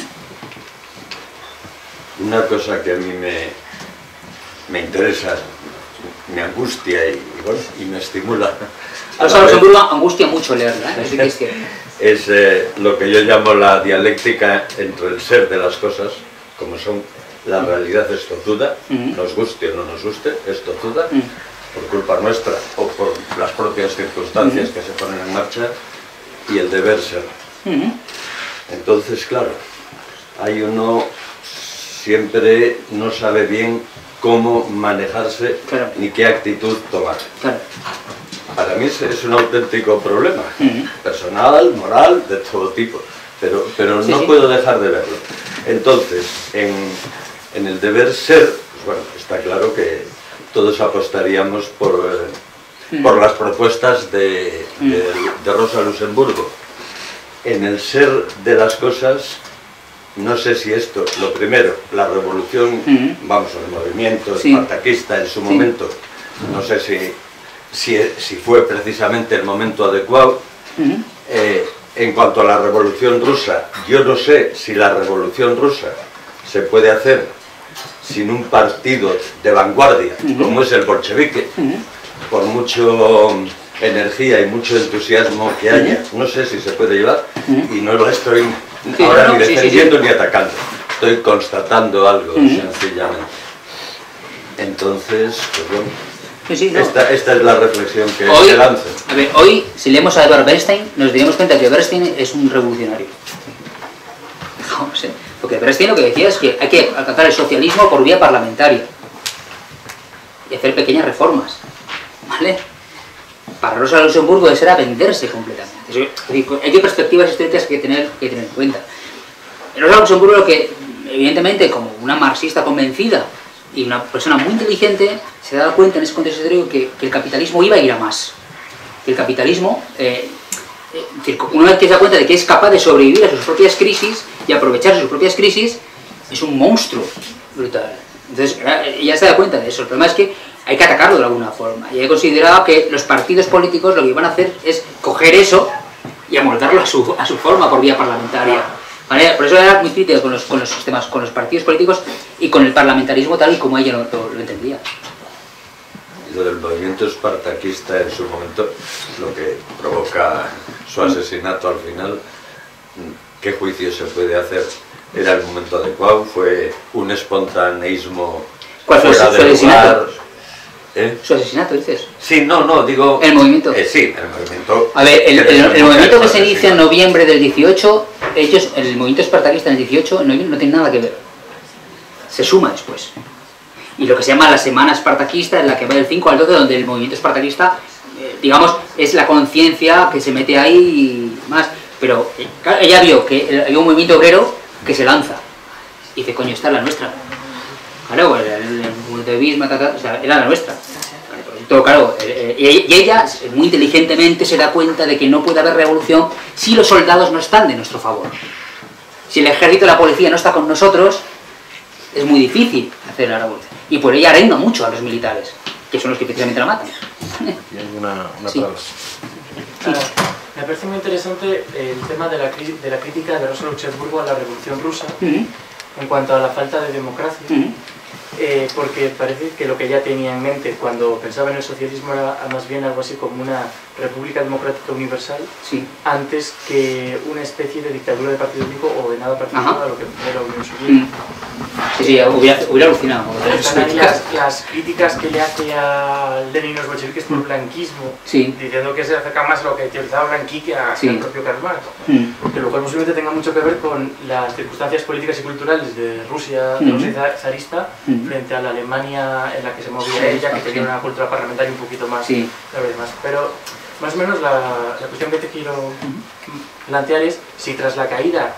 S4: Una cosa que a mí me, me interesa, me angustia y, y, bueno, y me estimula.
S2: A Rosa Luxemburgo angustia mucho leerla, ¿eh? Así que es, que...
S4: es eh, lo que yo llamo la dialéctica entre el ser de las cosas, como son la realidad es tozuda, uh-huh. nos guste o no nos guste, es tozuda, uh-huh. por culpa nuestra o por las propias circunstancias uh-huh. que se ponen en marcha, y el deber ser. Uh-huh. Entonces, claro, hay uno siempre no sabe bien cómo manejarse, claro. ni qué actitud tomar. Claro. Para mí es, es un auténtico problema, uh-huh. personal, moral, de todo tipo, pero, pero sí, no sí. puedo dejar de verlo. Entonces, en, en el deber ser, pues bueno, está claro que todos apostaríamos por, eh, uh-huh. por las propuestas de, de, de Rosa Luxemburgo. En el ser de las cosas, no sé si esto, lo primero, la revolución, uh-huh. vamos, el movimiento sí. espartaquista en su sí. momento, no sé si... Si, si fue precisamente el momento adecuado. Uh-huh. eh, en cuanto a la revolución rusa, yo no sé si la revolución rusa se puede hacer sin un partido de vanguardia, uh-huh. como es el bolchevique, uh-huh. por mucho energía y mucho entusiasmo que haya, uh-huh. no sé si se puede llevar, uh-huh. y no lo estoy sí, ahora no, ni defendiendo sí, sí, sí. ni atacando, estoy constatando algo, uh-huh. sencillamente. Entonces, pues bueno,
S2: Sí, sí, no.
S4: esta, esta es la reflexión que
S2: hoy,
S4: se lanza.
S2: A ver, hoy, si leemos a Edward Bernstein, nos daríamos cuenta que Bernstein es un revolucionario. No sé, porque Bernstein lo que decía es que hay que alcanzar el socialismo por vía parlamentaria y hacer pequeñas reformas, ¿vale? Para Rosa Luxemburgo eso era venderse completamente. Hay que perspectivas históricas que hay que tener, que tener en cuenta. Rosa Luxemburgo, lo que, evidentemente, como una marxista convencida y una persona muy inteligente, se da cuenta en ese contexto histórico que, que el capitalismo iba a ir a más. Que el capitalismo, eh, eh, una vez que se da cuenta de que es capaz de sobrevivir a sus propias crisis y aprovechar sus propias crisis, es un monstruo brutal. Entonces, ella se da cuenta de eso. El problema es que hay que atacarlo de alguna forma. Y he considerado que los partidos políticos lo que iban a hacer es coger eso y amoldarlo a su, a su forma por vía parlamentaria. ¿Vale? Por eso era muy crítica con los, con los sistemas, con los partidos políticos y con el parlamentarismo tal y como ella lo, lo, lo entendía.
S4: Lo del movimiento espartaquista en su momento, lo que provoca su asesinato al final, ¿qué juicio se puede hacer? ¿Era el momento adecuado? ¿Fue un espontaneísmo
S2: ¿Cuál fue
S4: fuera
S2: su
S4: de
S2: asesinato?
S4: lugar? ¿Eh?
S2: ¿Su asesinato, dices?
S4: Sí, no, no, digo...
S2: ¿El movimiento?
S4: Eh, sí, el movimiento...
S2: A ver, el, el, el movimiento que se inicia en noviembre del dieciocho, ellos, el movimiento espartaquista en el dieciocho, en noviembre no tiene nada que ver. Se suma después. Y lo que se llama la semana espartaquista es la que va del cinco al doce, donde el movimiento espartaquista, eh, digamos, es la conciencia que se mete ahí y más. Pero eh, ella vio que había un movimiento obrero que se lanza. Y dice, coño, esta es la nuestra. Claro, el, el, el movimiento de Bismarck, o sea, era la nuestra. Todo, claro, eh, y ella muy inteligentemente se da cuenta de que no puede haber revolución si los soldados no están de nuestro favor. Si el ejército y la policía no está con nosotros, es muy difícil hacer la revolución. Y por ella arenga mucho a los militares, que son los que precisamente la matan.
S1: ¿Tienes una, una
S2: sí.
S1: palabra?
S5: Claro, me parece muy interesante el tema de la, de la crítica de Rosa Luxemburgo a la Revolución Rusa, uh-huh. en cuanto a la falta de democracia. Uh-huh. eh, porque parece que lo que ella tenía en mente cuando pensaba en el socialismo era más bien algo así como una república democrática universal,
S2: sí,
S5: antes que una especie de dictadura de partido único o de nada particular a lo que era la Unión Soviética.
S2: Mm. Sí, sí, hubiera, hubiera alucinado.
S5: Están ahí las, las críticas que le hace a Lenin y los bolcheviques por blanquismo,
S2: sí,
S5: diciendo que se acerca más a lo que teorizaba Blanqui que a
S2: sí,
S5: el propio Karl Marx.
S2: Mm.
S5: Que lo cual posiblemente tenga mucho que ver con las circunstancias políticas y culturales de Rusia, de
S2: Mm.
S5: Rusia zarista,
S2: Mm.
S5: frente a la Alemania en la que se movía
S2: Sí,
S5: ella, que
S2: sí.
S5: tenía una cultura parlamentaria un poquito más,
S2: sí,
S5: claro, y demás. Pero más o menos la, la cuestión que te quiero plantear es si tras la caída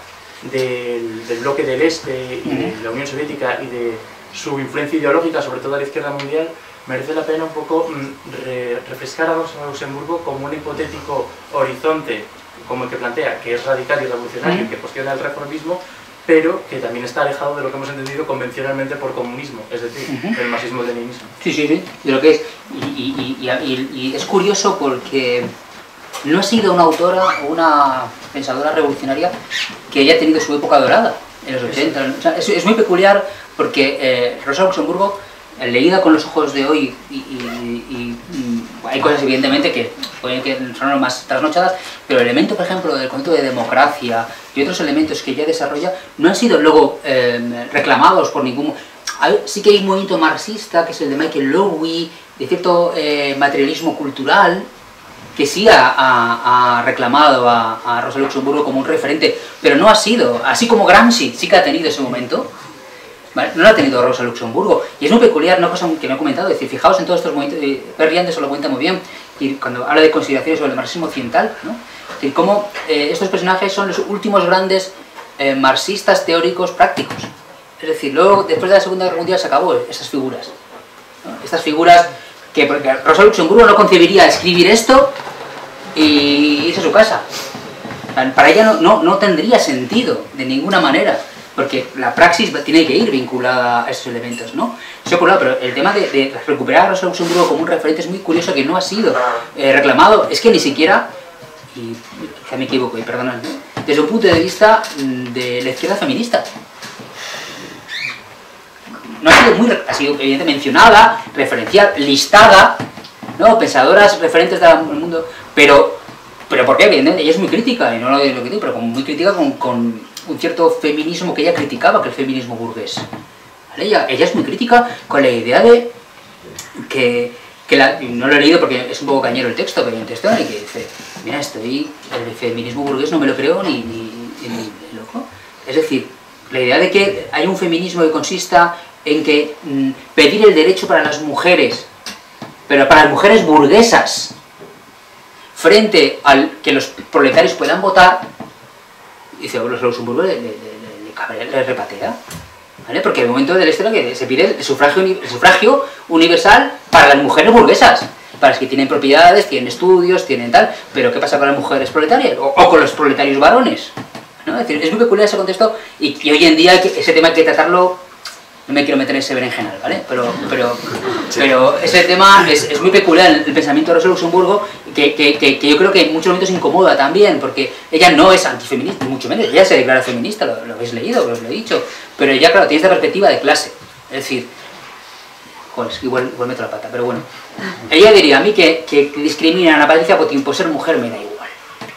S5: del, del bloque del Este y de la Unión Soviética y de su influencia ideológica, sobre todo a la izquierda mundial, merece la pena un poco re, refrescar a Rosa Luxemburgo como un hipotético horizonte, como el que plantea, que es radical y revolucionario, uh-huh. que cuestiona el reformismo, pero que también está alejado de lo que hemos entendido convencionalmente por comunismo, es decir, uh-huh. el marxismo-leninismo.
S2: Sí, sí, sí, de lo que es. Y, y, y, y, y es curioso porque no ha sido una autora o una pensadora revolucionaria que haya tenido su época dorada en los ochenta. O sea, es, es muy peculiar porque eh, Rosa Luxemburgo, leída con los ojos de hoy, y, y, y, y hay cosas evidentemente que pueden que son más trasnochadas, pero el elemento, por ejemplo, del concepto de democracia y otros elementos que ella desarrolla no han sido luego eh, reclamados por ningún... Hay, sí que hay un movimiento marxista, que es el de Michael Lowy, de cierto eh, materialismo cultural, que sí ha, ha, ha reclamado a, a Rosa Luxemburgo como un referente, pero no ha sido, así como Gramsci sí que ha tenido ese momento, ¿vale? No lo ha tenido Rosa Luxemburgo. Y es muy peculiar, una cosa que no he comentado, es decir, fijaos en todos estos momentos, eh, Perry Anderson lo cuenta muy bien, y cuando habla de consideraciones sobre el marxismo occidental, ¿no? Es decir, cómo eh, estos personajes son los últimos grandes eh, marxistas teóricos prácticos. Es decir, luego, después de la Segunda Guerra Mundial se acabó esas figuras, ¿no? Estas figuras que porque Rosa Luxemburgo no concebiría escribir esto y irse a su casa. Para ella no, no, no tendría sentido, de ninguna manera, porque la praxis tiene que ir vinculada a esos elementos, ¿no? Eso por un lado, pero el tema de, de recuperar a Rosa Luxemburgo como un referente es muy curioso, que no ha sido eh, reclamado, es que ni siquiera, y ya me equivoco, y perdonad, ¿no? Desde un punto de vista de la izquierda feminista. No ha sido muy, ha sido evidentemente mencionada, referenciada, listada, ¿no? Pensadoras referentes del mundo, pero, pero ¿por qué? Evidentemente ella es muy crítica, y no lo, lo que digo, pero como muy crítica con, con un cierto feminismo que ella criticaba, que el feminismo burgués. ¿Vale? Ella, ella es muy crítica con la idea de que, que la, no lo he leído porque es un poco cañero el texto, pero hay un texto en el que dice, mira, estoy, el feminismo burgués no me lo creo ni, ni, ni, ni loco. Es decir, la idea de que hay un feminismo que consista en que mmm, pedir el derecho para las mujeres, pero para las mujeres burguesas, frente al que los proletarios puedan votar, dice, los Luxemburgo le, le, le, le, le repatea, ¿vale? Porque en el momento del este lo que se pide el sufragio, el sufragio universal para las mujeres burguesas, para las que tienen propiedades, tienen estudios, tienen tal, pero ¿qué pasa con las mujeres proletarias? O, o con los proletarios varones, ¿no? Es decir, es muy peculiar ese contexto y, y hoy en día ese tema hay que tratarlo. No me quiero meter en ese berenjenal, ¿vale? Pero, pero, pero ese tema es, es muy peculiar, el pensamiento de Rosa Luxemburgo, que, que, que, que yo creo que en muchos momentos incomoda también, porque ella no es antifeminista, mucho menos, ella se declara feminista, lo, lo habéis leído, os lo he dicho, pero ella, claro, tiene esta perspectiva de clase, es decir, joder, es que igual, igual meto la pata, pero bueno, ella diría a mí que, que discriminan a Patricia Potín por ser mujer, me da igual.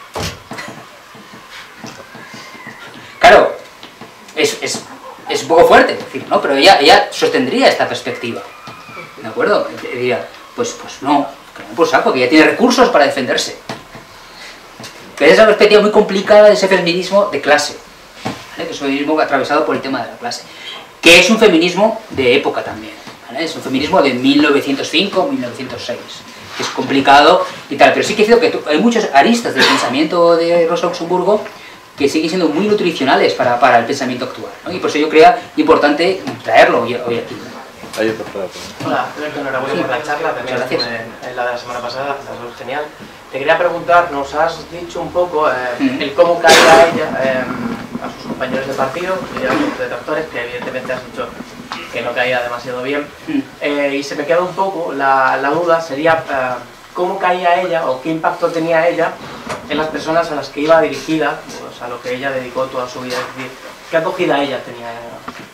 S2: Claro, es... es es un poco fuerte, decir, ¿no? Pero ella, ella sostendría esta perspectiva, ¿de acuerdo? Diría, pues, pues no, que no por saco, que ella tiene recursos para defenderse. Pero es una perspectiva muy complicada de ese feminismo de clase, ¿vale? Que es un feminismo atravesado por el tema de la clase, que es un feminismo de época también, ¿vale? Es un feminismo de mil novecientos cinco a mil novecientos seis, que es complicado y tal, pero sí que es cierto que hay muchos aristas del pensamiento de Rosa Luxemburgo que siguen siendo muy nutricionales para, para el pensamiento actual, ¿no? Y por eso yo creo importante traerlo hoy, hoy aquí.
S1: Hay otra pregunta.
S6: Hola, enhorabuena
S2: Sí.
S6: por la charla, también
S2: Muchas gracias.
S6: en, en la de la semana pasada, es genial. Te quería preguntar, nos has dicho un poco eh,
S2: Mm.
S6: el cómo caía ella eh, a sus compañeros de partido y a sus detractores, que evidentemente has dicho que no caía demasiado bien.
S2: Mm.
S6: Eh, y se me queda un poco la, la duda, sería eh, cómo caía ella o qué impacto tenía ella en las personas a las que iba dirigida, pues a lo que ella dedicó toda su vida, es decir, qué acogida ella tenía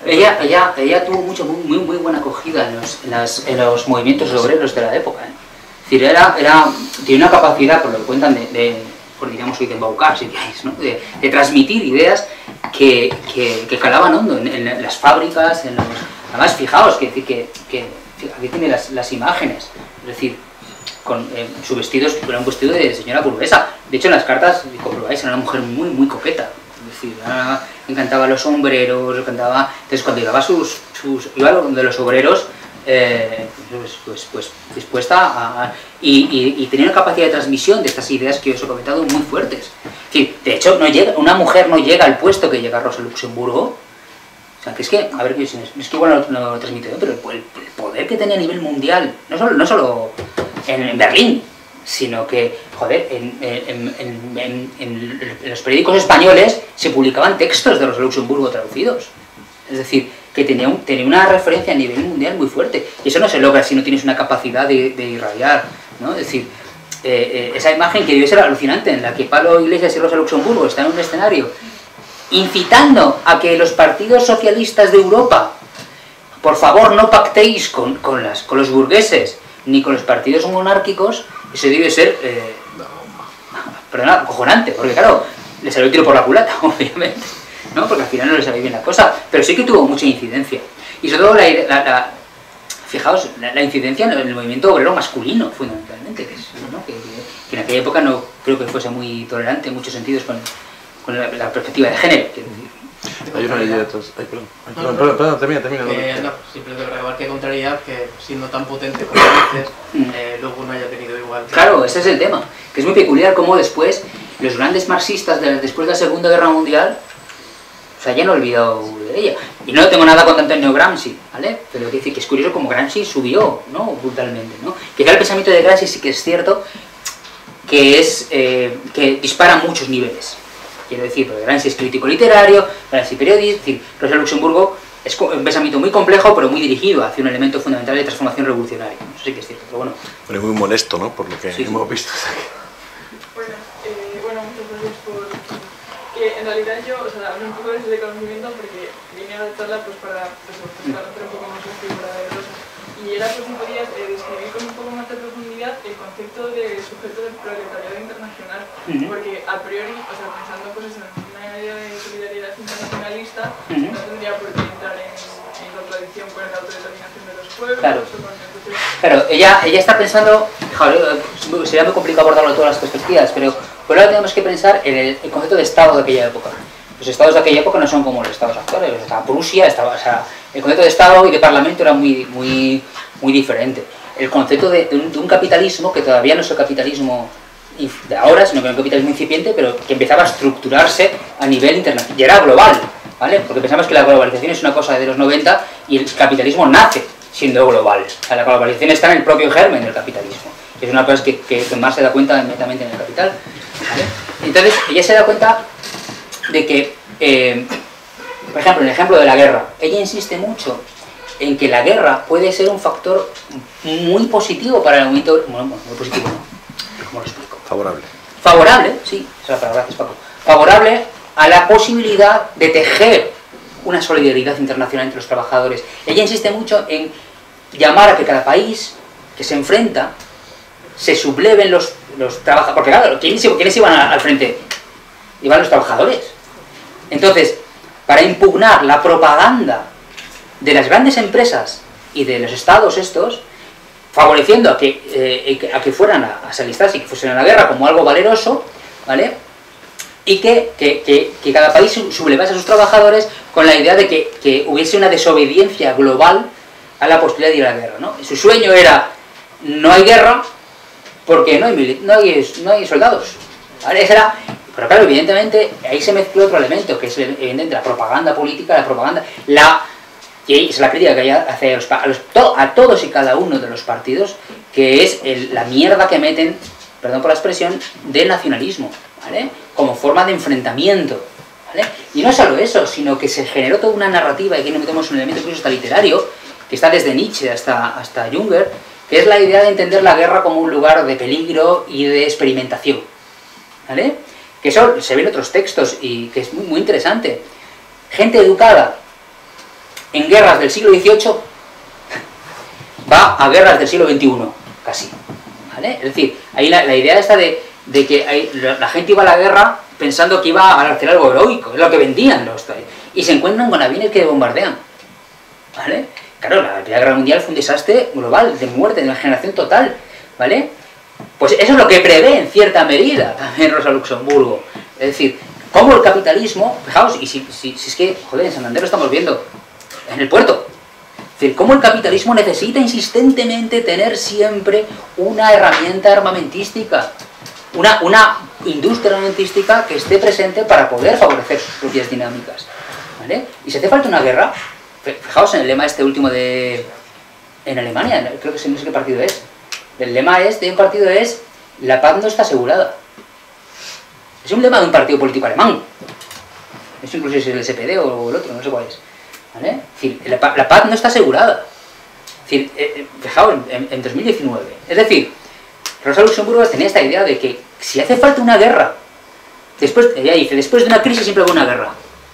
S2: Ella, ella, ella tuvo mucho, muy, muy, muy buena acogida en los, en, las, en los movimientos obreros de la época. ¿eh? Es decir, era, era, tiene una capacidad, por lo que cuentan, de, de por digamos hoy de embaucar, si queréis, ¿no? de, de transmitir ideas que, que, que calaban hondo en, en las fábricas, en los... Además, fijaos, que, que, que aquí tiene las, las imágenes, es decir, con eh, su vestido era un vestido de señora burguesa. De hecho, en las cartas, si comprobáis, era una mujer muy, muy coqueta. Es decir, era, le encantaba los sombreros, le encantaba... Entonces, cuando llegaba sus, sus, iba donde los obreros, eh, pues, pues, pues dispuesta a... Y, y, y tenía una capacidad de transmisión de estas ideas que os he comentado muy fuertes. Es decir, de hecho, no llega, una mujer no llega al puesto que llega Rosa Luxemburgo. O sea, que es que, a ver, es que igual no, no lo transmito yo, pero el, el poder que tenía a nivel mundial, no solo, no solo en, en Berlín, sino que, joder, en, en, en, en, en, en los periódicos españoles se publicaban textos de Rosa Luxemburgo traducidos. Es decir, que tenía, un, tenía una referencia a nivel mundial muy fuerte. Y eso no se logra si no tienes una capacidad de, de irradiar, ¿no? Es decir, eh, eh, esa imagen que debe ser alucinante, en la que Pablo Iglesias y Rosa Luxemburgo están en un escenario incitando a que los partidos socialistas de Europa, por favor, no pactéis con, con, las, con los burgueses ni con los partidos monárquicos, eso debe ser, eh, perdona, acojonante, porque claro, le salió el tiro por la culata, obviamente, ¿no? Porque al final no le salió bien la cosa, pero sí que tuvo mucha incidencia. Y sobre todo, la, la, la, fijaos, la, la incidencia en el movimiento obrero masculino, fundamentalmente, que, es, ¿no? que, que en aquella época no creo que fuese muy tolerante en muchos sentidos con, con la, la perspectiva de género, quiero decir.
S1: Hay una idea detrás. Ay, perdón. Ay, perdón, no, perdón, perdón, termina, termina.
S6: Eh, no, simplemente para igual que contrariedad, que siendo tan potente como dices, eh, luego no haya tenido igual.
S2: Claro, ese es el tema, que es muy peculiar cómo después los grandes marxistas de, después de la Segunda Guerra Mundial, o sea, ya no he olvidado de ella. Y no tengo nada contra Antonio Gramsci, ¿vale? Pero hay que decir que es curioso como Gramsci subió, ¿no? Brutalmente, ¿no? Quizá el pensamiento de Gramsci sí que es cierto que es eh, que dispara a muchos niveles. Quiero decir, porque Gramsci es crítico literario, Gramsci periodista, es decir, Rosa Luxemburgo es un pensamiento muy complejo, pero muy dirigido hacia un elemento fundamental de transformación revolucionaria. Eso sí que es cierto, pero bueno.
S1: Pero muy molesto, ¿no? Por lo que
S2: sí,
S1: hemos
S2: sí.
S1: visto.
S7: Bueno, eh, bueno, muchas gracias por... Que en realidad yo, o sea, hablo un poco desde el conocimiento porque vine a la charla pues para pues, conocer un poco más la figura de Rosa. Y era pues si podías eh, describir con un poco más de profundidad el concepto de sujeto del proletariado internacional, uh-huh. porque a priori, o sea, pensando pues en una idea de solidaridad internacionalista, uh-huh. no tendría por qué entrar en, en contradicción con la autodeterminación de los pueblos.
S2: Claro,
S7: o con el proceso...
S2: claro ella, ella está pensando, joder, sería muy complicado abordarlo todas las perspectivas, pero por ahora tenemos que pensar en el, el concepto de Estado de aquella época. Los estados de aquella época no son como los estados actuales, estaba Prusia, estaba, o sea, el concepto de Estado y de Parlamento era muy, muy, muy diferente. El concepto de, de, un, de un capitalismo que todavía no es el capitalismo de ahora, sino que es un capitalismo incipiente, pero que empezaba a estructurarse a nivel internacional, y era global, ¿vale? Porque pensamos que la globalización es una cosa de los noventa y el capitalismo nace siendo global. O sea, la globalización está en el propio germen del capitalismo. Es una cosa que, que, que más se da cuenta inmediatamente en el Capital, ¿vale? Entonces, ella se da cuenta de que, eh, por ejemplo, en el ejemplo de la guerra, ella insiste mucho en que la guerra puede ser un factor muy positivo para el movimiento, bueno, muy positivo no, ¿cómo lo explico?
S1: Favorable.
S2: Favorable, sí, esa es la palabra, gracias Paco. Favorable a la posibilidad de tejer una solidaridad internacional entre los trabajadores. Ella insiste mucho en llamar a que cada país que se enfrenta se subleven los, los trabajadores, porque claro, ¿quiénes, ¿quiénes iban al frente? Iban los trabajadores. Entonces, para impugnar la propaganda de las grandes empresas y de los estados estos, favoreciendo a que, eh, a que fueran a, a alistarse y que fuesen a la guerra como algo valeroso, ¿vale? Y que, que, que, que cada país sublevase a sus trabajadores con la idea de que, que hubiese una desobediencia global a la posibilidad de ir a la guerra, ¿no? Su sueño era, no hay guerra porque no hay, no hay, no hay soldados, ¿vale? Esa era... Pero claro, evidentemente, ahí se mezcló otro elemento, que es evidentemente la propaganda política, la propaganda, la, y ahí es la crítica que hay hacia los, a, los, a todos y cada uno de los partidos, que es el, la mierda que meten, perdón por la expresión, del nacionalismo, ¿vale? Como forma de enfrentamiento, ¿vale? Y no solo eso, sino que se generó toda una narrativa, y aquí nos metemos un elemento incluso hasta literario, que está desde Nietzsche hasta, hasta Junger, que es la idea de entender la guerra como un lugar de peligro y de experimentación, ¿vale? Que eso se ve en otros textos y que es muy, muy interesante. Gente educada en guerras del siglo dieciocho va a guerras del siglo veintiuno, casi. ¿Vale? Es decir, ahí la, la idea esta de, de que hay, la gente iba a la guerra pensando que iba a hacer algo heroico, es lo que vendían los y se encuentran con aviones que bombardean. ¿Vale? Claro, la Primera Guerra Mundial fue un desastre global, de muerte, de una generación total. ¿Vale? Pues eso es lo que prevé en cierta medida también Rosa Luxemburgo. Es decir, cómo el capitalismo, fijaos, y si, si, si es que, joder, en Santander lo estamos viendo, en el puerto. Es decir, cómo el capitalismo necesita insistentemente tener siempre una herramienta armamentística, una, una industria armamentística que esté presente para poder favorecer sus propias dinámicas. ¿Vale? Y si hace falta una guerra, fijaos en el lema este último de... en Alemania, creo que no sé qué partido es. El lema es, de un partido es, la paz no está asegurada. Es un lema de un partido político alemán. Eso incluso es el S P D o el otro, no sé cuál es. ¿Vale? Es decir, la, la paz no está asegurada. Es decir, eh, fijaos, en, en dos mil diecinueve. Es decir, Rosa Luxemburgo tenía esta idea de que si hace falta una guerra, después, ella dice, después de una crisis siempre hay una guerra.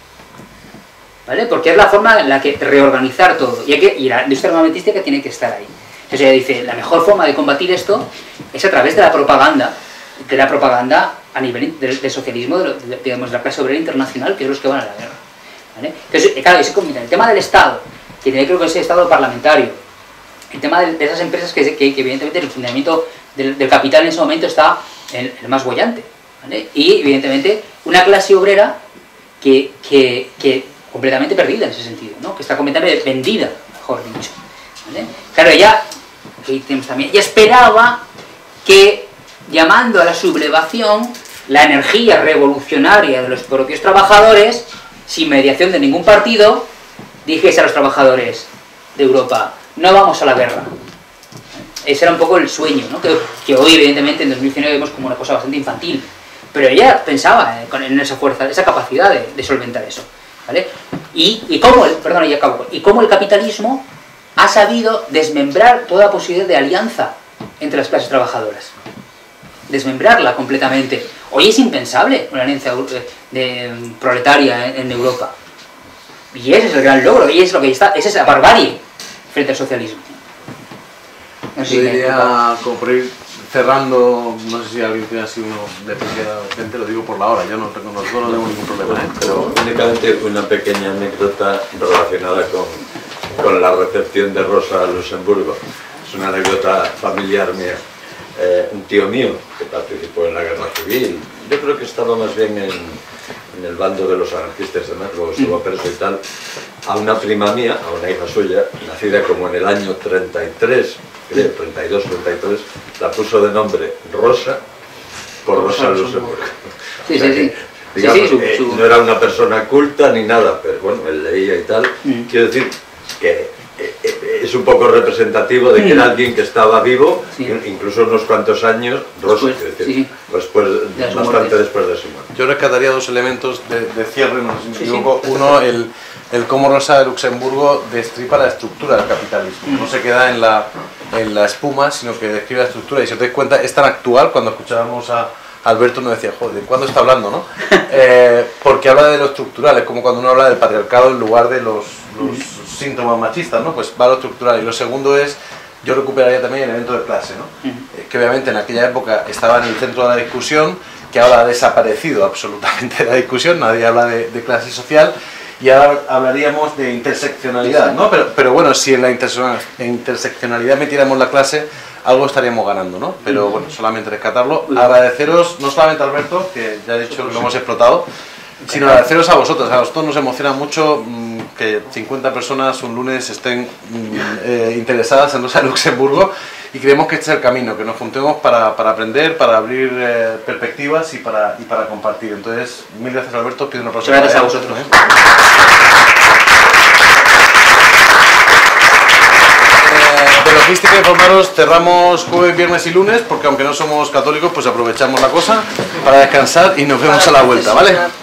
S2: ¿Vale? Porque es la forma en la que reorganizar todo. Y, hay que, y la industria armamentística tiene que estar ahí. Entonces ella dice, la mejor forma de combatir esto es a través de la propaganda, de la propaganda a nivel del, del socialismo, de, de, digamos, de la clase obrera internacional, que es los que van a la guerra. ¿Vale? Entonces, claro, y se combina el tema del Estado, que tiene creo que ese Estado parlamentario, el tema de, de esas empresas que, que, que evidentemente el fundamento del, del capital en ese momento está en el más boyante, ¿vale? Y evidentemente una clase obrera que, que, que completamente perdida en ese sentido, ¿no? Que está completamente vendida, mejor dicho, ¿vale? Claro, ella, aquí tenemos también, ella esperaba que, llamando a la sublevación, la energía revolucionaria de los propios trabajadores, sin mediación de ningún partido, dijese a los trabajadores de Europa, no vamos a la guerra. Ese era un poco el sueño, ¿no? que, que hoy evidentemente en dos mil diecinueve vemos como una cosa bastante infantil, pero ella pensaba en esa fuerza, esa capacidad de, de solventar eso, ¿vale? Y, y, cómo el, perdón, y, acabo, y cómo el capitalismo ha sabido desmembrar toda posibilidad de alianza entre las clases trabajadoras, desmembrarla completamente. Hoy es impensable una alianza de, de, proletaria en, en Europa. Y ese es el gran logro, y es lo que está, esa es la barbarie frente al socialismo.
S1: No sé, yo diría, como por ir cerrando, no sé si alguien tiene así uno de primera gente, lo digo por la hora, yo no, no, no tengo ningún problema, ¿eh? Pero
S4: únicamente una pequeña anécdota relacionada con, con la recepción de Rosa Luxemburgo. Es una anécdota familiar mía. Eh, un tío mío que participó en la guerra civil, yo creo que estaba más bien en, en el bando de los anarquistas de Merlo, estuvo preso y tal, a una prima mía, a una hija suya, nacida como en el año treinta y tres, creo, treinta y dos, treinta y tres, la puso de nombre Rosa por Rosa Luxemburgo.
S2: Sí, sí, sí.
S4: Digamos,
S2: sí, sí, su,
S4: eh,
S2: su...
S4: no era una persona culta ni nada, pero bueno, él leía y tal. Mm. Quiero decir que es un poco representativo de que era alguien que estaba vivo, sí. incluso unos cuantos años, Rosa, después, decir, sí, sí. después de bastante muerte. Después de su muerte.
S1: Yo rescataría dos elementos de, de cierre, no sé si me equivoco. Sí, sí. Uno, el, el cómo Rosa de Luxemburgo destripa la estructura del capitalismo. Mm. No se queda en la, en la espuma, sino que describe la estructura. Y si os dais cuenta, es tan actual. Cuando escuchábamos a Alberto nos decía, joder, ¿de cuándo está hablando, no? Eh, porque habla de lo estructural, es como cuando uno habla del patriarcado en lugar de los, los síntomas machistas, ¿no? Pues va a lo estructural. Y lo segundo es, yo recuperaría también el elemento de clase, ¿no? Eh, que obviamente en aquella época estaba en el centro de la discusión, que ahora ha desaparecido absolutamente de la discusión, nadie habla de, de clase social, y ahora hablaríamos de interseccionalidad, ¿no? Pero, pero bueno, si en la interseccionalidad metiéramos la clase, algo estaríamos ganando, ¿no? Pero bueno, solamente rescatarlo. Agradeceros, no solamente a Alberto, que ya he dicho que lo hemos explotado, sino agradeceros a vosotros. A nosotros nos emociona mucho mmm, que cincuenta personas un lunes estén mmm, eh, interesadas en Rosa Luxemburgo, y creemos que este es el camino, que nos juntemos para, para aprender, para abrir eh, perspectivas y para, y para compartir. Entonces, mil gracias, Alberto, pido un aplauso.
S2: Gracias a vosotros. ¿eh?
S1: De logística, informaros, cerramos jueves, viernes y lunes, porque aunque no somos católicos, pues aprovechamos la cosa para descansar y nos vemos a la vuelta, ¿vale?